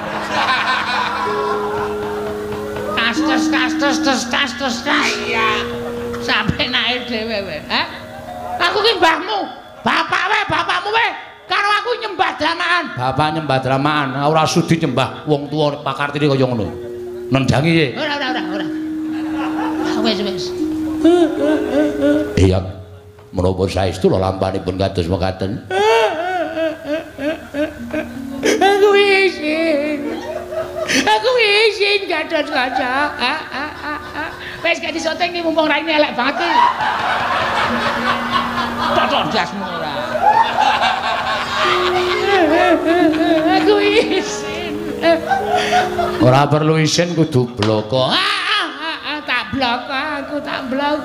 Tas. Iya. Sampe naik dhewe we. Aku ki mbahmu, bapakmu we. Karo aku nyembah dramaan. Bapak nyembah dramaan, ora sudi nyembah wong tuwa pakartine kaya ngono. Nendangi ye. Ora. Wis. Iya. Menapa saestu lho lampanipun kados mekaten? Aku isin Gatot Kaca. Wis gak disoteng iki mumpung raine elek banget iki. Tok dasmu ora. Aku isin. Ora perlu isin kudu bloko. Tak blok aku tak blok.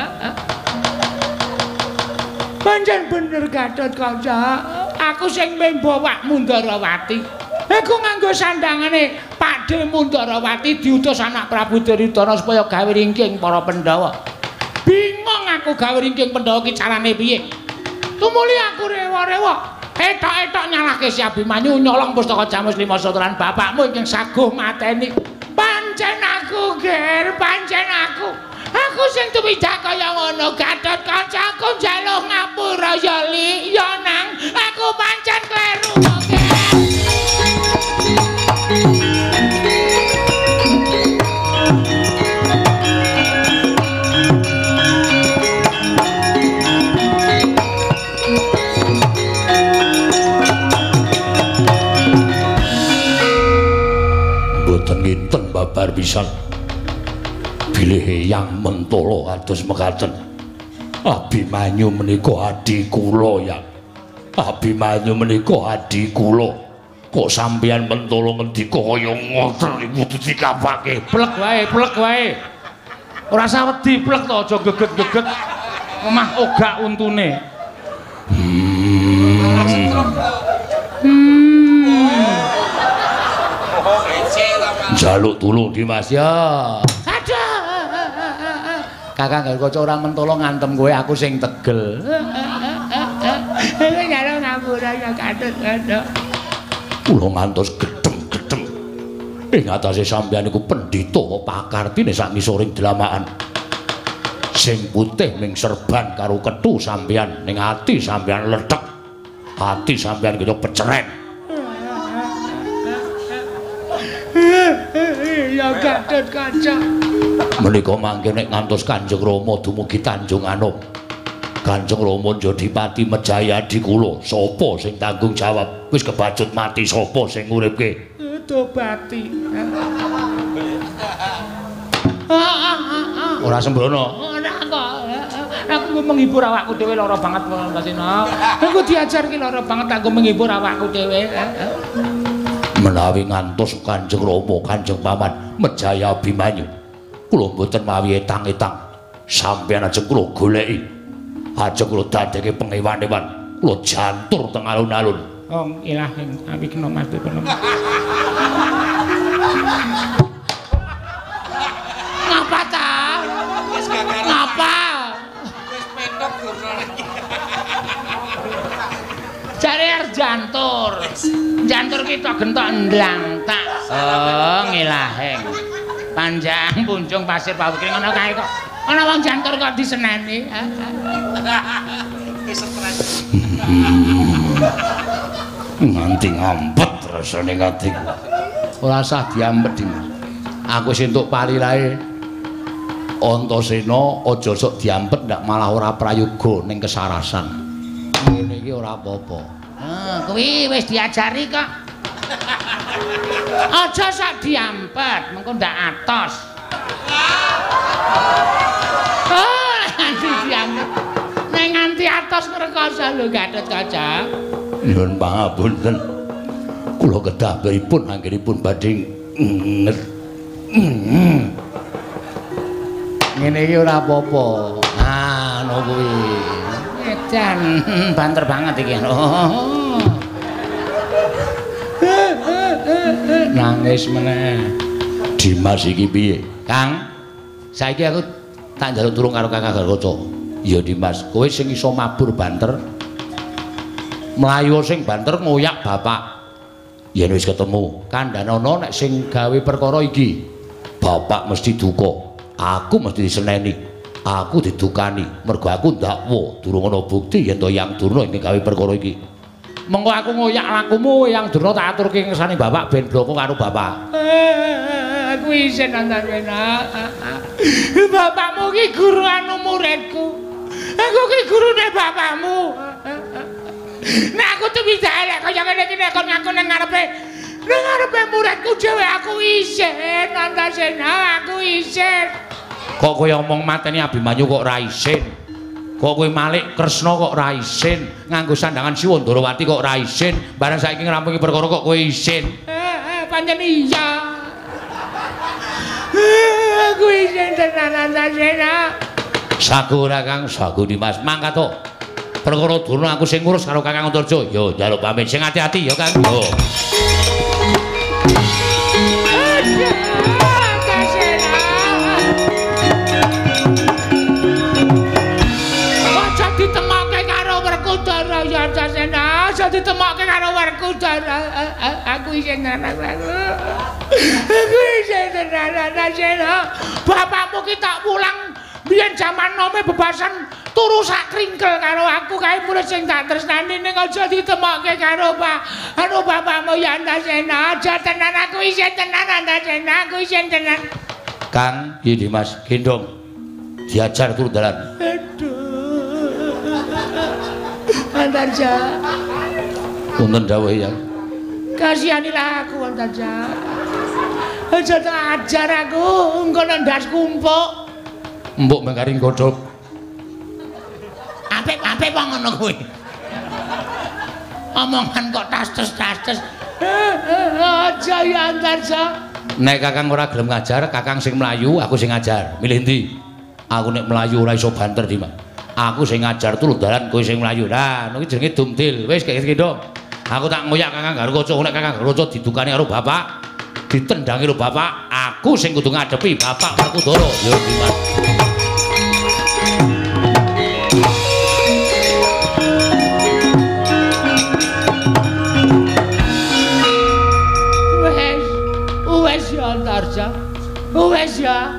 Pancen bener Gatot Kaca. Aku sing mbawakmu Ndarawati. Aku nganggo sandangane Pakde Mundarawati diutus anak Prabu Duryudana supaya gawe ringking para Pandhawa. Bingung aku gawe ringking Pandhawa ki carane piye. Tumuli aku rewa-rewa. Etok-etok nyalahke si Abimanyu nyolong Pustaka Jamus Lima Sada lan bapakmu ingkang saguh mateni. Pancen aku, Ger, pancen aku. Aku sing tumidak kaya ngono, Gatot Kaca, aku njaluk ngapura ya Li, ya nang. Aku pancen kleru, Ger. Mboten ngiten babar pisan. Bilih Hyang Mentala kados mekaten. Abimanyu menika adi kula ya. Abimanyu menika adi kula. Kok sampeyan Mentala ngendika kaya ngoten kudu dikapake. Plek wae. Ora usah wedi plek to, aja geget-geget. Omah ogak untune. Jaluk tulung Dimas ya. Aduh. Kakang Gatot Kaca ora mentolo ngantem kowe aku sing tegel. Aku nyaro ngapura ya Gatot Kaca. Kula ngantos gedhem-gedhem. Ing atase sampeyan niku pendhita pakartine sak ngisoring delamaan. Sing putih ming serban karo kethu sampeyan ning ati sampeyan ledhek. Ati sampeyan kaya peceren. Ya Gatot Kaca. Menika mangke nek ngantos Kanjeng Rama dumugi Tanjung Anom. Kanjeng Rama Jodipati Mejayadi kula, sapa sing tanggung jawab? Wis kebacut mati sapa sing nguripke? Tobati. Ora sembrono. Ora kok. Aku menghibur awakku dhewe lara banget Basina. Aku diajarke lara banget aku menghibur awakku dhewe. Menawi ngantos Kanjeng Rama, Kanjeng Paman Mejaya Abimanyu, kula mboten mawi etang-etang. Sampeyan ajeng kula goleki. Ajeng kula dadeke pengewan-ewan. Kula jantur teng alun-alun. Oh, ilahing abi kena Mas Bipun. Ngapa ta? Wis gagaran. Ngapa? Wis pentok gurnane iki. Jare jantur. Jantur ki tok gentok ndlang tak. Oh, ngilahing. Panjang punjung pasir pawikring ngono kae kok. Ana wong jantur kok diseneni. Wis stres. Nganti ngampet rasane ngati. Ora usah diampet, Dimas. Aku wis entuk palirae. Antasena aja sok diampet ndak malah ora prayoga ning kesarasan. Ngene iki ora apa-apa. Kuwi wis diajari kok. Aja sak diampet, mengko ndak atos. nganti dianggep. Nek nganti atos ngrekoso lho Gatot Kaca. Nyuwun pangapunten. Kula kedah pripun anggenipun badhe ngene iki ora apa-apa. Ah, ngono kuwi. Edan banter banget iki. Nangis meneh. Dimas iki piye? Kang, saiki aku tak njaluk tulung karo Kakang Garwaca. Ya Dimas, kowe sing iso mabur banter. Mlayu sing banter ngoyak bapak. Yen wis ketemu, kandhanono nek sing gawe perkara iki, bapak mesti duka. Aku mesti diseneni. Aku didukani mergo aku ndakwa durung ana bukti yen to Yang Durna ing gawe perkara iki. Mengko aku ngoyak lakumu Yang Durna tak aturke ngersane bapak ben bloko karo bapak. Aku isin Antaséna. Bapakmu ki guru anu muridku. Aku ki gurune bapakmu. Nek aku tuwita elek kaya ngene iki nek kon ngaku nang ngarepe muridku dhewe aku isin Antaséna, aku isin. Kok kowe omong mateni Abimanyu kok ra isin? Kok kowe Malik Kresna kok ra isin? Nganggo sandangan Siwa Ndarawati kok ra isin? Bareng saiki ngrampungi perkara kok kowe isin? Pancen iya. Aku isin tenan Antaséna. Sagu ora Kang, sagu Dimas. Mangkat to. Perkara Durna aku sing ngurus karo Kakang Antarja. Yo njaluk pamit sing ati-ati ya Kang. Yo. Antaséna, aja ditemokke karo Werkudara. Aku isin tenan aku. Aku isin tenan Antaséna. Bapakmu ki tak pulang biyen jaman nome bebasan turu sak kringkel karo aku kae murid sing tak tresnani ning aja ditemokke karo bapakmu ya Antaséna. Aja tenan aku isin tenan Antaséna, aku isin tenan. Kang, iki Dimas gendong. Diajar turu dalan. Antarja. Punten dawuh ya. Kasihanilah aku Antarja. Aja tak ajar aku engko nang ndas kumpuk. Mbok mengkaring godhog. Apik wong ngono kuwi. Omongan kok tastes-tastes. Aja ya Antarja. Nek Kakang ora gelem ngajar, Kakang sing mlayu, aku sing ngajar. Milih ndi? Aku nek mlayu ora iso banter, Dimas. Aku sing ngajar turu dalan kowe sing mlayu. Lah, niku jenenge dumdil. Wis kaya gendong. Aku tak ngoyak Kakang Garwaca, nek Kakang Garwaca didukani karo bapak, ditendangi karo bapak, aku sing kudu ngadepi bapak Werkudara. Yo Dimas. Wes ya Antarja. Wes ya.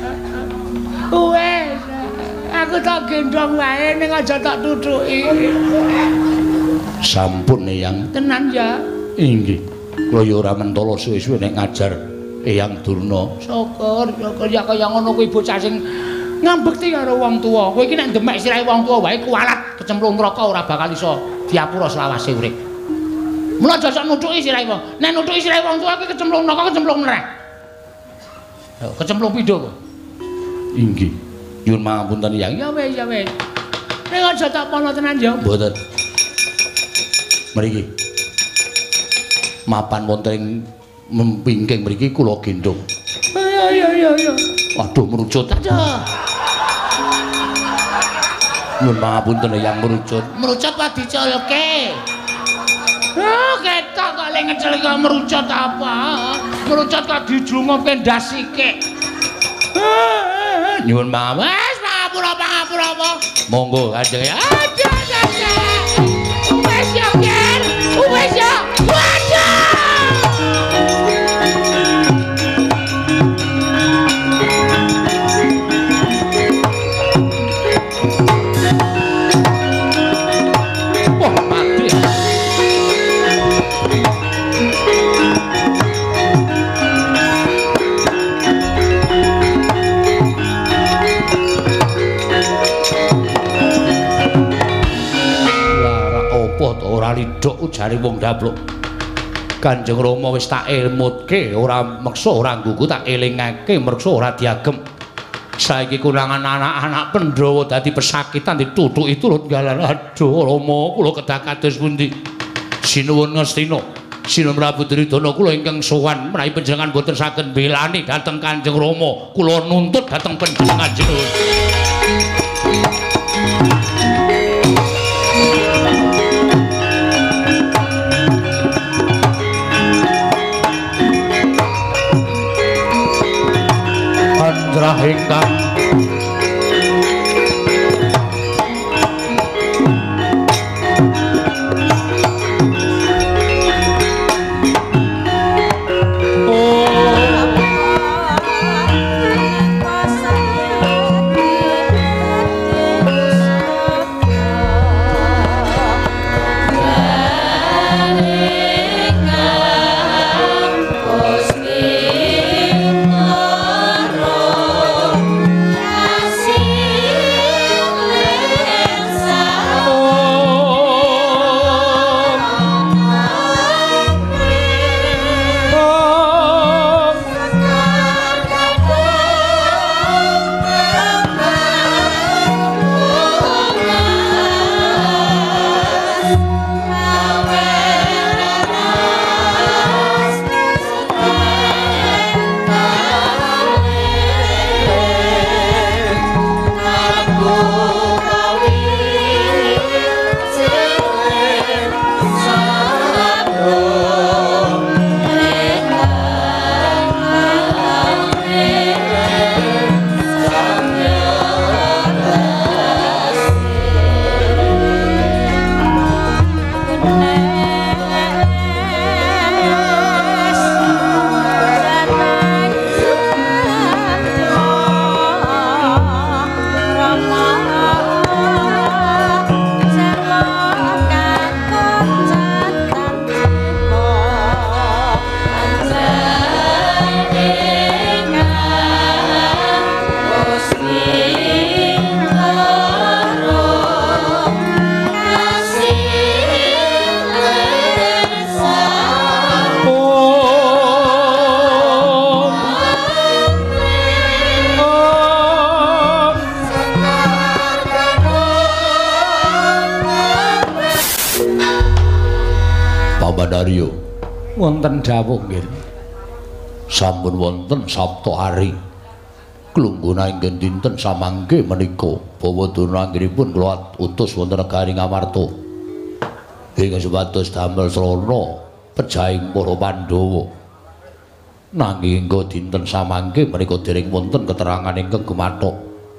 Wes. Aku tak gendong wae ning aja tak tutuki. Sampun Eyang. Tenan ya. Inggih. Kula ya ora mentala suwe-suwe nek ngajar Eyang Durna. Syukur ya kaya ngono kuwi bocah sing ngambekti karo wong tuwa. Kowe iki nek demek sirahe wong tuwa wae kualat kecemplung neraka ora bakal iso diapura selawase urip. Mula aja sok nutuki sirahe wong. Nek nutuki sirahe wong tuwa kuwi kecemplung neraka kecemplung nerek. Lho, kecemplung pindho kok. Inggih. Nyuwun pangapunten Eyang. Ya wis, ya wis. Nek aja tak pono tenan ya. Mboten. Mriki. Mapan wonten ing mempingking mriki kula gendong. Ya. Waduh merucut. Aduh. Nyuwun pangapunten Eyang merucut. Merucut wae diculke. Oh, ketok kok le ngecel kok merucut apa? Merucut kok dijlungupke ndas sikik. Nyuwun pangapunten. Wes pangapura apa? Monggo Kanjeng ya. Aduh. Wes ya, Ger. Wes ya. Waduh. Wah, mati. Ora lidhok ujare wong dablok. Kanjeng Rama wis tak ilmutke, ora meksa ora nggugu tak elingake, meksa ora diagem. Saiki kunangan anak-anak Pandhawa dadi pesakitan ditutuki turut galan. Aduh Rama, kula kedah kados pundi? Sinuwun Ngastina. Sinuwun Prabu Duryudana kula ingkang sowan menawi panjenengan boten saged mbelani dhateng Kanjeng Rama, kula nuntut dhateng panjenengan jenengan. Panjrah ingkang Pamanarya wonten dawuh nggih. Sampun wonten Sabtu Ari klungguna ingkang dinten samangke menika Bawadurna anggenipun kula utus wonten negari Ngamarta ingkang supados damel srana pejahing para Pandhawa. Nanging ingkang dinten samangke menika dereng wonten keterangan ingkang gumathok.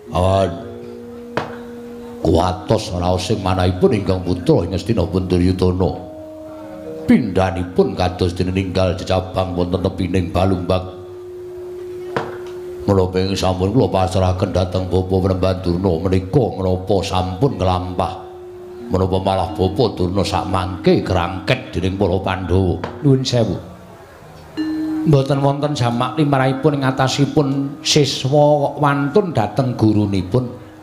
Kuwatos raosing manahipun ingkang putra ing Astina Duryudana. Pindhanipun kados dene ninggal jejabang wonten tepining Balumbak. Mula penging sampun kula pasrahaken dhateng Bapa Penemban Durna menika menapa sampun nglampah. Menapa malah Bapa Durna sakmangke kerangket dening para Pandhawa. Nuwun sewu. Mboten wonten jamak limrahipun ing atasipun siswa wantun dhateng gurunipun.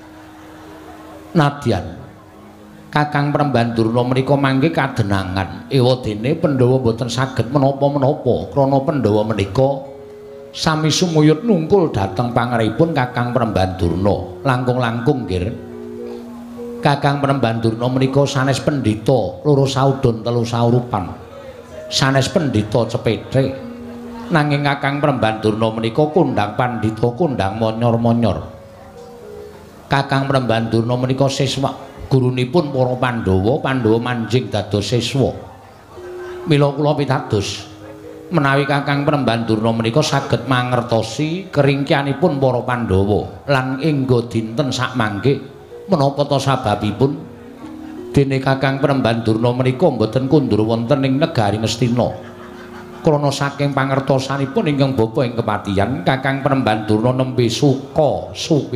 Nadyan Kakang Penemban Durna menika mangke kadenangan ewadene Pandhawa boten saged menapa-menapa krana Pandhawa menika sami sumuyut nungkul dhateng pangaripun Kakang Penemban Durna. Langkung-langkung nggih. Kakang Penemban Durna menika sanes pendhita loro saudon telu saurupan. Sanes pendhita cepethe. Nanging Kakang Penemban Durna menika kondang pandhita kondang monyor-monyor. Kakang Penemban Durna menika siswa gurunipun para Pandhawa, Pandhawa manjing dados siswa. Mila kula pitados menawi Kakang Penemban Durna menika saged mangertosi keringkianipun para Pandhawa lan ingga dinten sakmangke menapa ta sababipun dene Kakang Penemban Durna menika mboten kundur wonten ing negari Ngastina. Krana saking pangertosanipun ingkang bapa ing kepatihan Kakang Penemban Durna nembe suka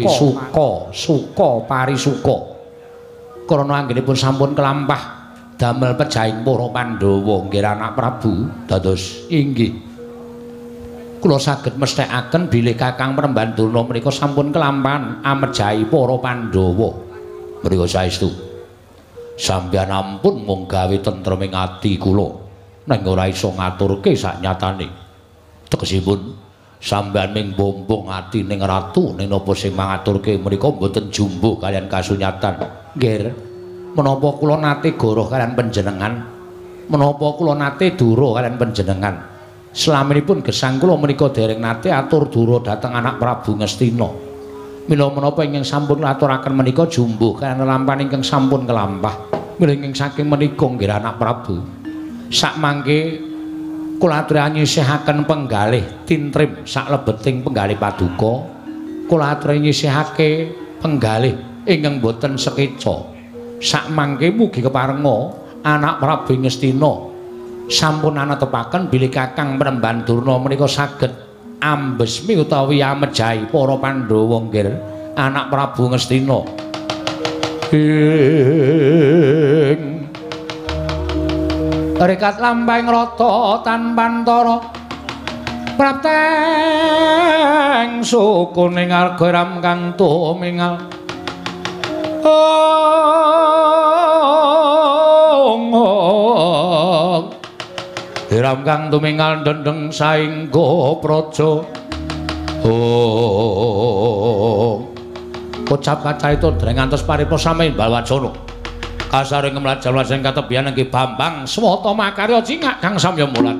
parisuka. Krana anggenipun sampun kelampah damel pejahing para Pandhawa nggih anak Prabu dados inggih kula saged mesthekaken bilih Kakang Penemban Durna menika sampun kelampahan amejahi para Pandhawa menika saestu sampeyan ampun mung gawe tentreming ati kula nang ora iso ngaturke saknyatane tegesipun sampeyan ming bombong ati ning ratu ning napa sing mangaturke menika mboten jumbuh kalian kasunyatan. Nggih. Menapa kula nate goroh kalian panjenengan? Menapa kula nate dura kalian panjenengan? Slaminipun gesang kula menika dereng nate atur dura dhateng anak Prabu Ngastina. Mila menapa ingkang sampun aturaken menika jumbuh kalian lampahan ingkang sampun kelampah. Mila ingkang saking menika nggih anak Prabu. Sak mangke kula aturi nyisihaken penggalih tintrim sak lebeting penggalih paduka. Kula aturi nyisihake penggalih ingkang boten sekeca. Sak mangke mugi keparenga anak Prabu Ngastina sampun anetepaken bilih Kakang Penemban Durna menika saged ambesmi utawi amejahi para Pandhawa nggih anak Prabu Ngastina. Rekat lampahing rata tanpa antara prapteng sukuning arga ram kang tumingal Hiram kang tumingal dendeng saingga praja. Ucap kacarita dereng ngantos pariposame Balwacana. Kasaring mlajal wajeng katebian nggih Bambang Swata makarya cingak kang samya mulat.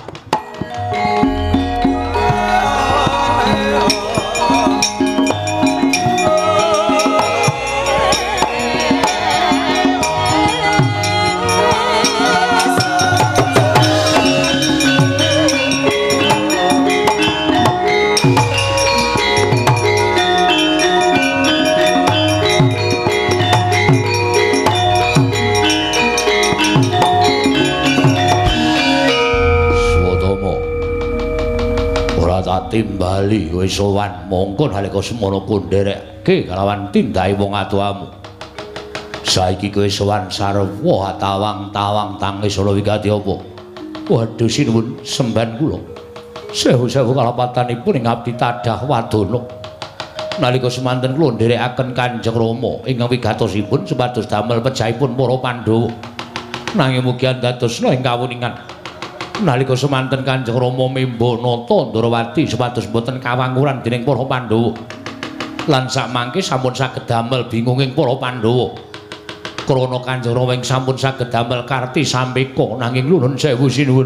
Timbali wis sowan mongko nalika semono kondherekke kalawan tindake wong atuamu. Saiki kowe sowan sarwa tawang-tawang tangis ana wigati apa? Waduh sinuwun semban kula. Sewu-sewu kalapatanipun ing abdi tadah wadana. Nalika semanten kula nderekaken Kanjeng Rama ingkang wigatosipun supados damel pejahipun para Pandhawa. Nanging mugi andadosna ing kawuningan nalika semanten Kanjeng Rama mimba nata Ndrawati supados boten kawanguran dening para Pandhawa. Lan sak mangke sampun saged damel bingunging para Pandhawa. Krana Kanjeng Rama ing sampun saged damel karti sampeka nanging nuwun sewu sinuwun.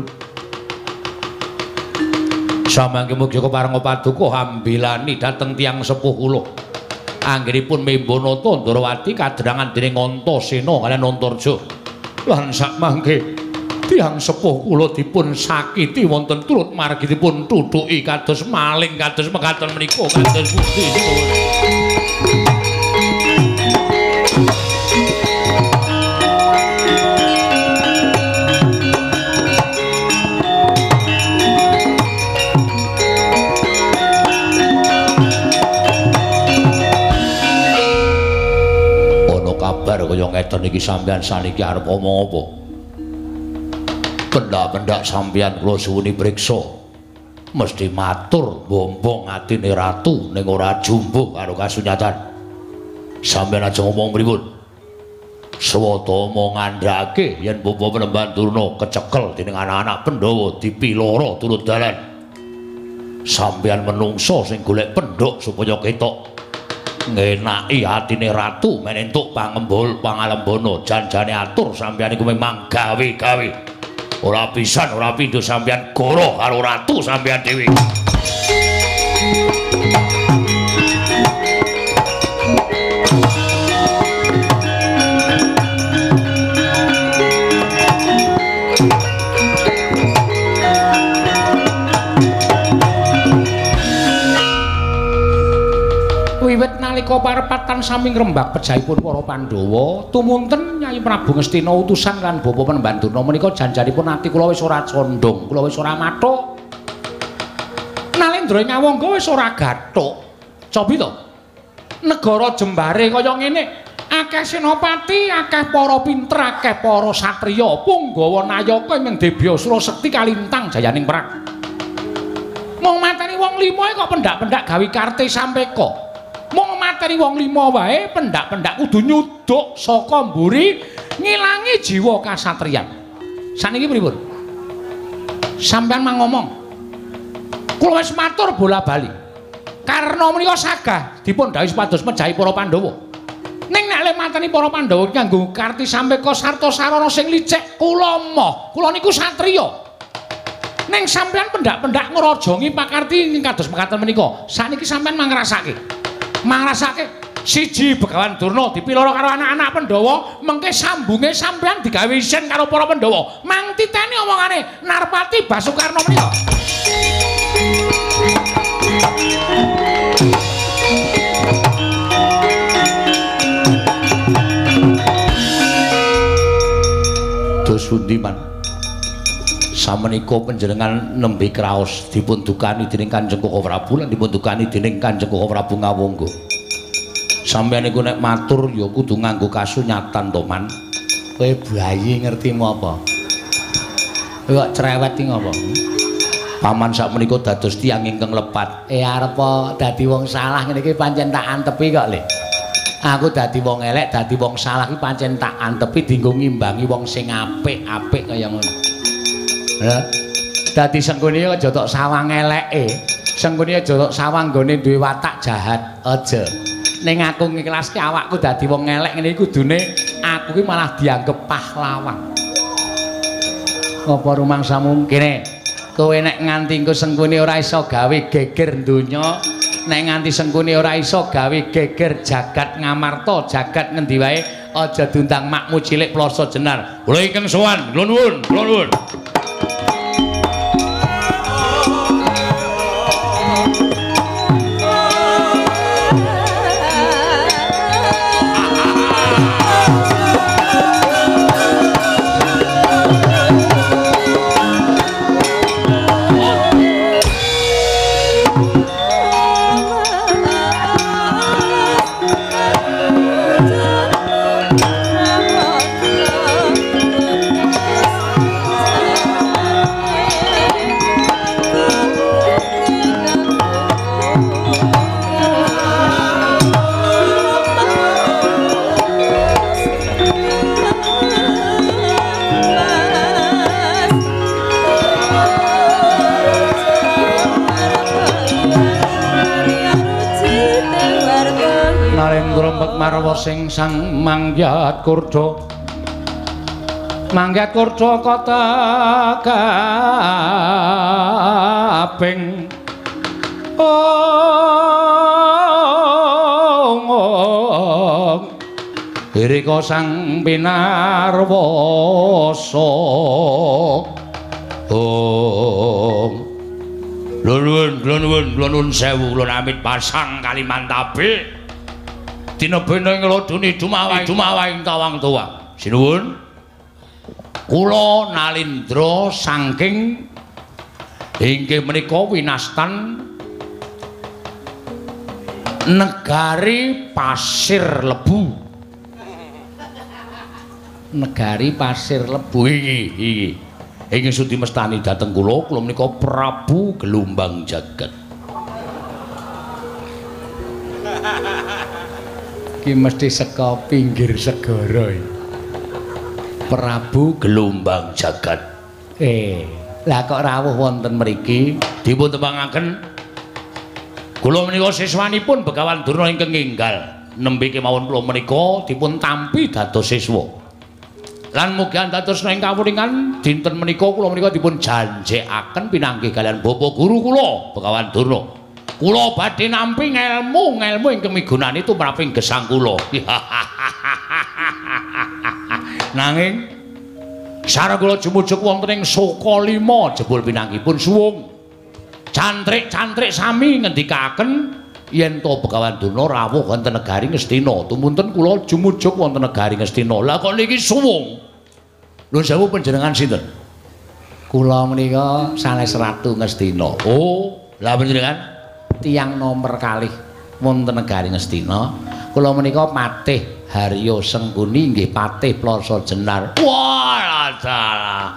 Samangke mugi keparenga paduka hambilani dhateng tiyang sepuh kula. Anggenipun mimba nata Ndrawati kadherangan dening Antasena kaliyan Antarja. Lan sak mangke tiyang sepuh kula dipun sakiti wonten turut margi dipun tuthuki kados maling kados mekaten menika kados pundi sinuwun. Ana kabar kaya ngeten iki sampeyan saniki arep omong apa? Pendak-pendak sampeyan kula suwuni priksa mesti matur bombong atine ratu ning ora jumbuh karo kasunyatan. Sampeyan aja ngomong pripun? Swata ngandhake yen Bapa Penemban Durna kecekel dening anak-anak Pandhawa dipiloro turut dalan. Sampeyan menungso sing golek pendhok supaya ketok ngenaki atine ratu men entuk pangembul pangalembana janjane atur sampeyan iku memang gawe-gawe. Ora pisan ora pindho sampeyan goroh karo ratu sampeyan dhewe. Wiwit nalika parepatan sami ngrembak pejahipun para Pandhawa, tumunten Nyai Prabu Ngastina utusan lan Bapa Penemban Durna menika janjanipun ati kula wis ora condong, kula wis ora mathuk. Nalendra Nyawangga wis ora gathuk. Cobi to. Negara jembare kaya ngene, akeh senopati, akeh para pinter, akeh para satriya, Punggawa Nayaka ing Debyasura Sekti kalintang jayaning perang. Mung mateni wong 5 kok pendak-pendak gawe karte sampeka. Mung materi wong 5 wae pendak-pendak kudu nyuduk saka mburi ngilangi jiwa kasatriyan. Saniki pripun? Sampeyan mang ngomong. Kula wis matur bola-bali. Karna menika sagah dipun dawuh supados mejahi para Pandhawa. Ning nek le mateni para Pandhawa kanggo karti sampeka sarta sarana sing licik, kula moh. Kula niku satriya. Ning sampeyan pendak-pendak ngrajangi pakarti ing kados mekaten menika. Saniki sampeyan mangrasake. Mangrasake siji Begawan Durna dipiloro karo anak-anak Pandhawa, mengke sambunge sampeyan digawe isin karo para Pandhawa. Mang titeni omongane Narpati Basukarna menika. Sundiman samenika panjenengan nembe kraos dipun dukani dening Kanjeng Koko Prabu lan dipun dukani dening Kanjeng Koko Prabu Ngawangga. Sampeyan niku nek matur ya kudu nganggo kasunyatan to, Man. Kowe bayi ngertimu apa? Kok cerewet iki ngopo? Paman sakmenika dados tiyang ingkang lepat. Arep dadi wong salah ngene iki pancen tak antepi kok, Le. Aku dadi wong elek, dadi wong salah iki pancen tak antepi dienggo ngimbangi wong sing apik-apik kaya ngono. Lha dadi sengkune aja tok sawang eleke. Sengkune aja tok sawang gone duwe watak jahat. Aja. Ning aku ngiklaske awakku dadi wong elek ngene iki kudune aku ki malah dianggep pahlawan. Apa rumangsamu kene? Kowe nek nganti engko sengkune ora iso gawe geger donya, nek nganti sengkune ora iso gawe geger jagat ngamarta, jagat ngendi wae, aja diundang makmu cilik ploso jenar. Kula ingkang sowan, kula nuwun, kula nuwun. Marwa sing sang Manggyat Kurda kota kaping Irika sang Pinarwasa Lulun sewu kula amit pasang Kalimantabe dina bena nglodoni dumawahing tawang tuwa. Sinuwun. Kula Nalindra saking inggih menika winastan negari Pasir Lebu. Negari Pasir Lebu iki. Ingkang sudi mestani dhateng kula menika Prabu Gelombang Jagat. Iki mesti saka pinggir segara. Prabu Gelombang Jagat. Lah kok rawuh wonten mriki dipun tembangaken kula menika siswanipun Begawan Durna ingkang enggal. Nembe kemawon kula menika dipun tampi dados siswa. Lan mugi dados ing kawuningan dinten menika kula menika dipun janjekaken pinanggih kalian Bapak Guru kula Begawan Durna. Kula badhe nampi ngelmu ingkang migunani tumraping gesang kula. Nanging sareng kula jumujuk wonten ing Sokalima jebul pinanggihipun suwung. Cantrik-cantrik sami ngendikaken yen to Begawan Durna rawuh wonten negari Ngastina. Tumuntun kula jumujuk wonten negari Ngastina. Lah kok niki suwung. Nuwun sewu panjenengan sinten? Kula menika sanes Ratu Ngastina. Oh, lah panjenengan tiyang nomor kalih wonten negari Ngastina. Kula menika Patih Harya Sengkuni nggih Patih Plasa Jenar. Wah, dalah.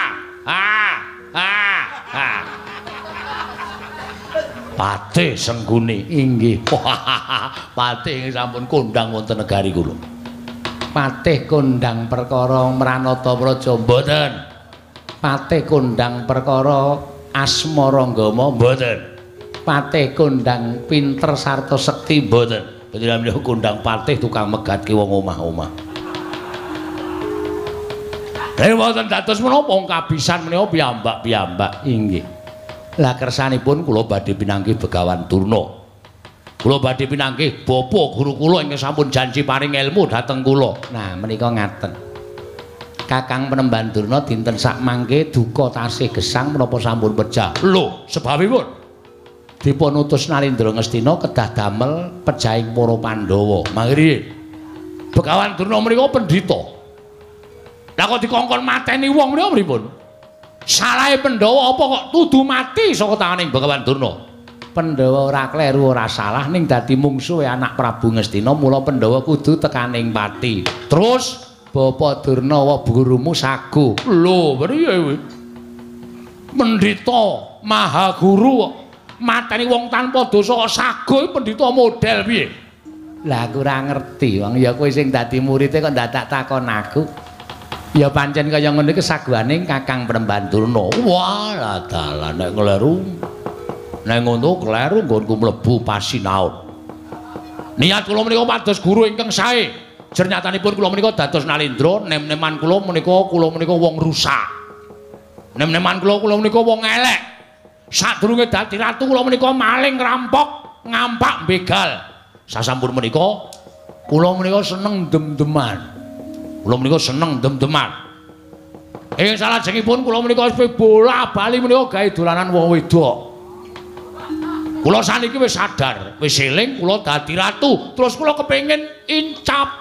Patih Sengkuni inggih. Patih sampun kondhang wonten negari kula. Patih kondhang perkara Mranata Praja mboten. Patih kondhang perkara Asmaranggama mboten. Patih kondang pinter sarta sekti mboten. Panjenengan menika kondang patih tukang megatke wong omah-omah. Lha wonten dados menapa wong kabisan menika piyambak-piyambak inggih. Lah kersanipun kula badhe pinanggih Begawan Durna. Kula badhe pinanggih bapa guru kula ingkang sampun janji paring ilmu dhateng kula. Nah, menika ngaten. Kakang Penemban Durna dinten sak mangke duka tasih gesang menapa sampun pejah. Lho, sebabipun dipun utus Nalindra Ngastina kedah damel pejahing para Pandhawa. Mangke Begawan Durna menika pendhita. Lah kok dikongkon mateni wong menika pripun? Salahe Pandhawa apa kok tudu mati saka tanganing Begawan Durna? Pandhawa ora kleru ora salah ning dadi mungsuhe anak Prabu Ngastina mula Pandhawa kudu tekaning pati. Terus Bapak Durna wa gurumu sagu. Lho, priye kuwi? Pendhita maha guru mateni wong tanpa dosa kok sagu pendhita model piye? Lah aku ora ngerti, wong ya kowe sing dadi muridé kok dadak takon aku. Ya pancen kaya ngene iki saguhane Kakang Penemban Durna. Wah, lah dalan nek kleru. Nek ngono kleru nggonku mlebu pasinaon. Niat kula menika pados guru ingkang sae. Jernyatanipun kula menika dados Nalindra, nem-neman kula menika wong rusak. Nem-neman kula menika wong elek. Sadurunge dadi ratu kula menika maling rampok, ngampak begal. Sasampun menika kula menika seneng dem-deman. Kula menika seneng dem-deman. Ing salajengipun kula menika wis bola-bali menika gawe dolanan wong wedok. Kula saniki wis sadar, wis eling kula dadi ratu, terus kula kepengin incap.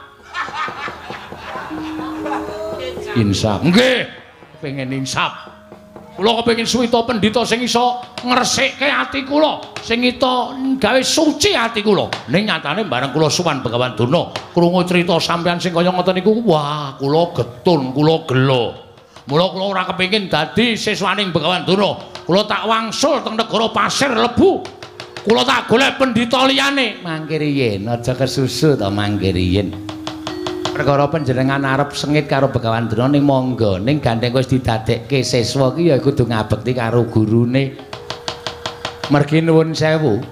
Insap. Nggih, kepengin insap. Kula kepengin suwita pendhita sing iso ngresike ati kula, sing iso gawe suci ati kula. Ning nyatane bareng kula suwan Begawan Durna, krungu crita sampeyan sing kaya ngoten niku, wah, kula getun, kula gelo. Mula kula ora kepengin dadi siswaning Begawan Durna. Kula tak wangsul teng negara Pasir Lebu. Kula tak golek pendhita liyane. Mangke riyen aja kesusu to mangke riyen. Perkara panjenengan arep sengit karo Begawan Durna ning monggo, ning gandeng wis didadekke siswa ki ya kudu ngabekti karo gurune. Mergi nuwun sewu.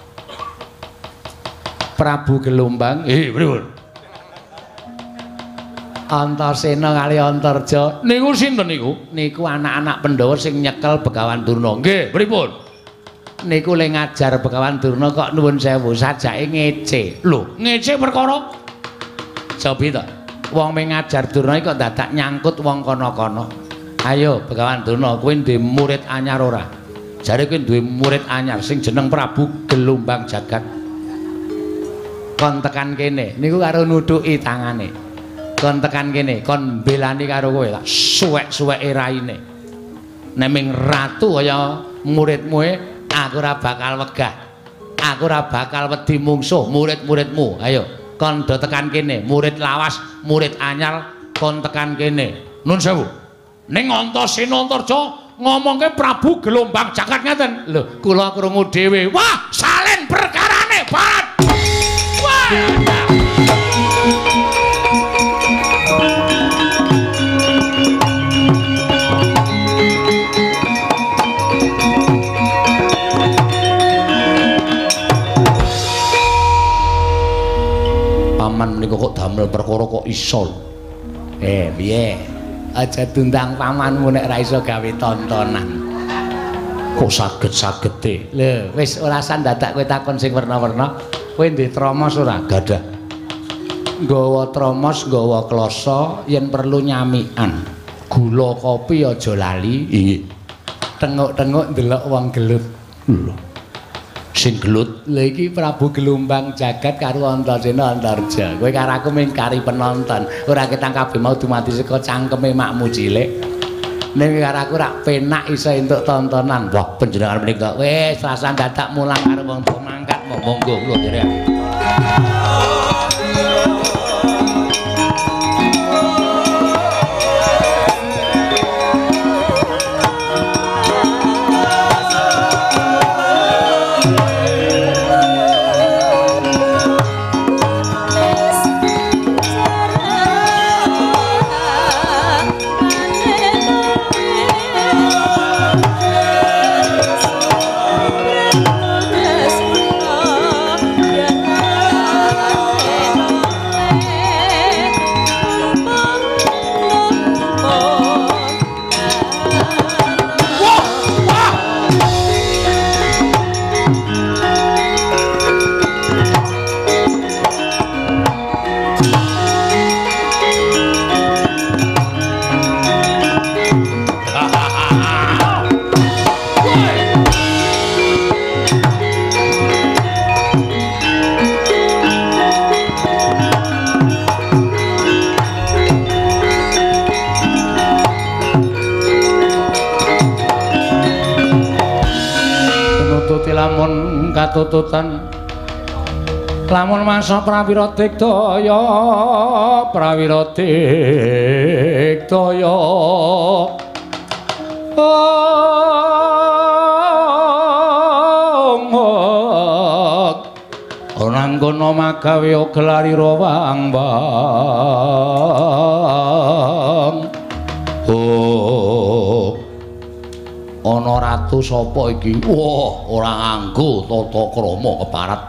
Prabu Gelombang, pripun? Antasena kali Antarja. Niku sinten niku? Niku anak-anak Pandhawa sing nyekel Begawan Durna. Nggih, pripun? Niku le ngajar Begawan Durna kok nuwun sewu sajake ngece. Lho, ngece perkara Sobi to. Wong ming ngajar Durna kok dadak nyangkut wong kono-kono. Ayo Begawan Durna, kowe duwe murid anyar ora? Jare kowe duwe murid anyar sing jeneng Prabu Gelombang Jagat. Kon tekan kene, niku karo nuthuki tangane. Kon tekan kene, kon belani karo kowe tak suwek-suweke raine. Nek ming ratu kaya muridmu aku ora bakal wegah. Aku ora bakal wedi mungsuh murid-muridmu. Ayo kon do tekan kene, murid lawas, murid anyar, kon tekan kene. Nun sewu. Ning Antasena Antarja ngomongke Prabu Gelombang Jagat ngaten. Lho, kula krungu dhewe. Wah, salin perkarane barat. Wah. Paman menika kok damel perkara kok iso. Piye? Aja tundang pamanmu nek ra iso gawe tontonan. Kok saged-sagede. Lho, wis ulasan dadak kowe takon sing werna-werna. Kowe ndek tromos ora? Gadah. Nggawa tromos, nggawa kloso, yen perlu nyamikan. Gula kopi aja lali. Nggih. Tenguk-tenguk ndelok wong gelut. Lho. Sing gelut lha iki Prabu Gelombang Jagat karo Antasena Antarja. Kowe karo aku mingkari penonton. Ora ketang kabeh mau dumati saka cangkeme makmu cilik. Ning karo aku rak penak iso entuk tontonan. Wah, panjenengan menika wis rasan dadak mulang karo wong tuwa mangkat monggo kula derek. lamun katututan lamun masa prawira digdaya ora nggono magawe gelarira wang-wang ana ratu sapa iki wah ora nganggo tata krama keparat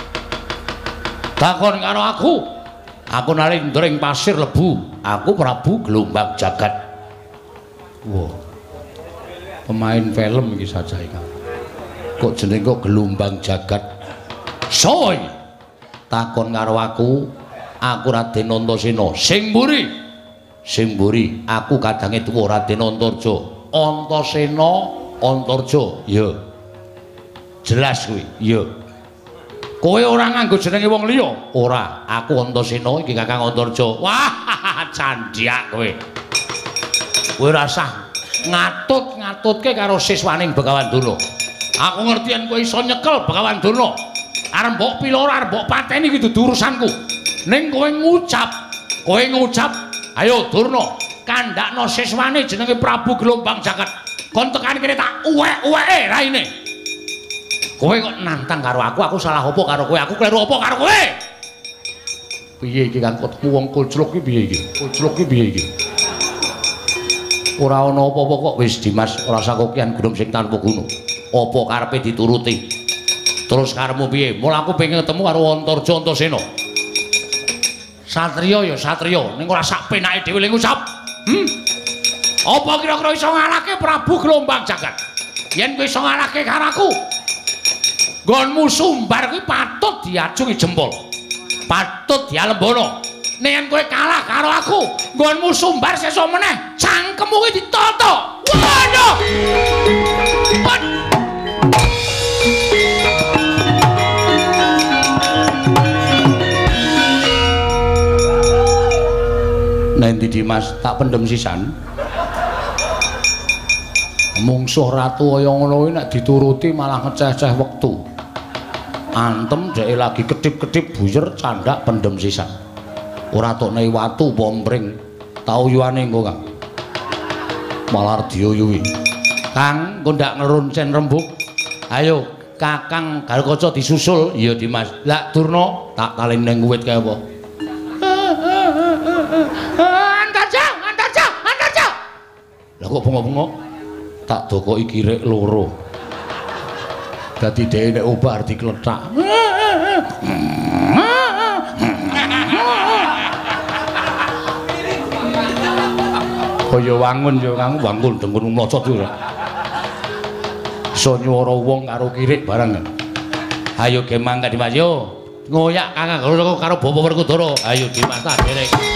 takon karo aku Narendra ing pasir lebu aku Prabu Gelombang Jagat wah pemain film iki saja iki kok jeneng kok Gelombang Jagat soy takon karo aku Raden Antasena sing mburi aku kadange tuwa Raden Antasena Antarja ya jelas kuwi ya kowe ora nganggo jenenge wong liya ora aku Antasena iki Kakang Antarja wah candhiak kowe ora usah ngatut-ngatutke karo siswaning Begawan Duna aku ngerti yen kowe iso nyekel Begawan Duna arep mbok pilora arep mbok pateni iki dudu urusanku ning kowe ngucap ayo Durna kandhakno siswane jenenge Prabu Gelombang Jagat kon tekan kene tak uwek-uweke raine kowe kok nantang karo aku salah apa karo kowe aku kleru apa karo kowe piye iki kan ketemu wong kulcluk iki piye iki ora ana apa-apa kok wis Dimas ora usah kokian gunung sing tanpa gunung apa karepe dituruti terus karepmu piye mula aku pengen ketemu karo Antarja Antasena satriya ya satriya ning ora sak penake dhewe ling ngucap apa kira-kira iso ngalahke Prabu Gelombang Jagat yen kowe iso ngalahke karo aku nggonmu sumbar kuwi patut diacungi jempol patut dialembono nek yen kowe kalah karo aku nggonmu sumbar sesuk meneh cangkemmu kuwi ditoto waduh Nanti Dimas tak pendem sisan mungsuh ratu kaya ngono kuwi nek dituruti malah ngeceh-ceh wektu antem dhek lagi kedip-kedip buyer candak pendem sisan ora tokne watu pompring tau yuane engko Kang malah dioyuwi Kang engko ndak ngeruncen rembug ayo Kakang Garkaca disusul iya Dimas lak Durna tak talin ning kuwit kae apa Antarja lah kok bengok-bengok tak dokoki kirek loro dadi dhewe nek obar diklethak kaya wangun ya Kang wangun dengkun mlocot ora iso nyuwara wong karo kirek bareng ayo gemang Dimas yo ngoyak Kakang karo Bapak Werkudara ayo Dimas tak derek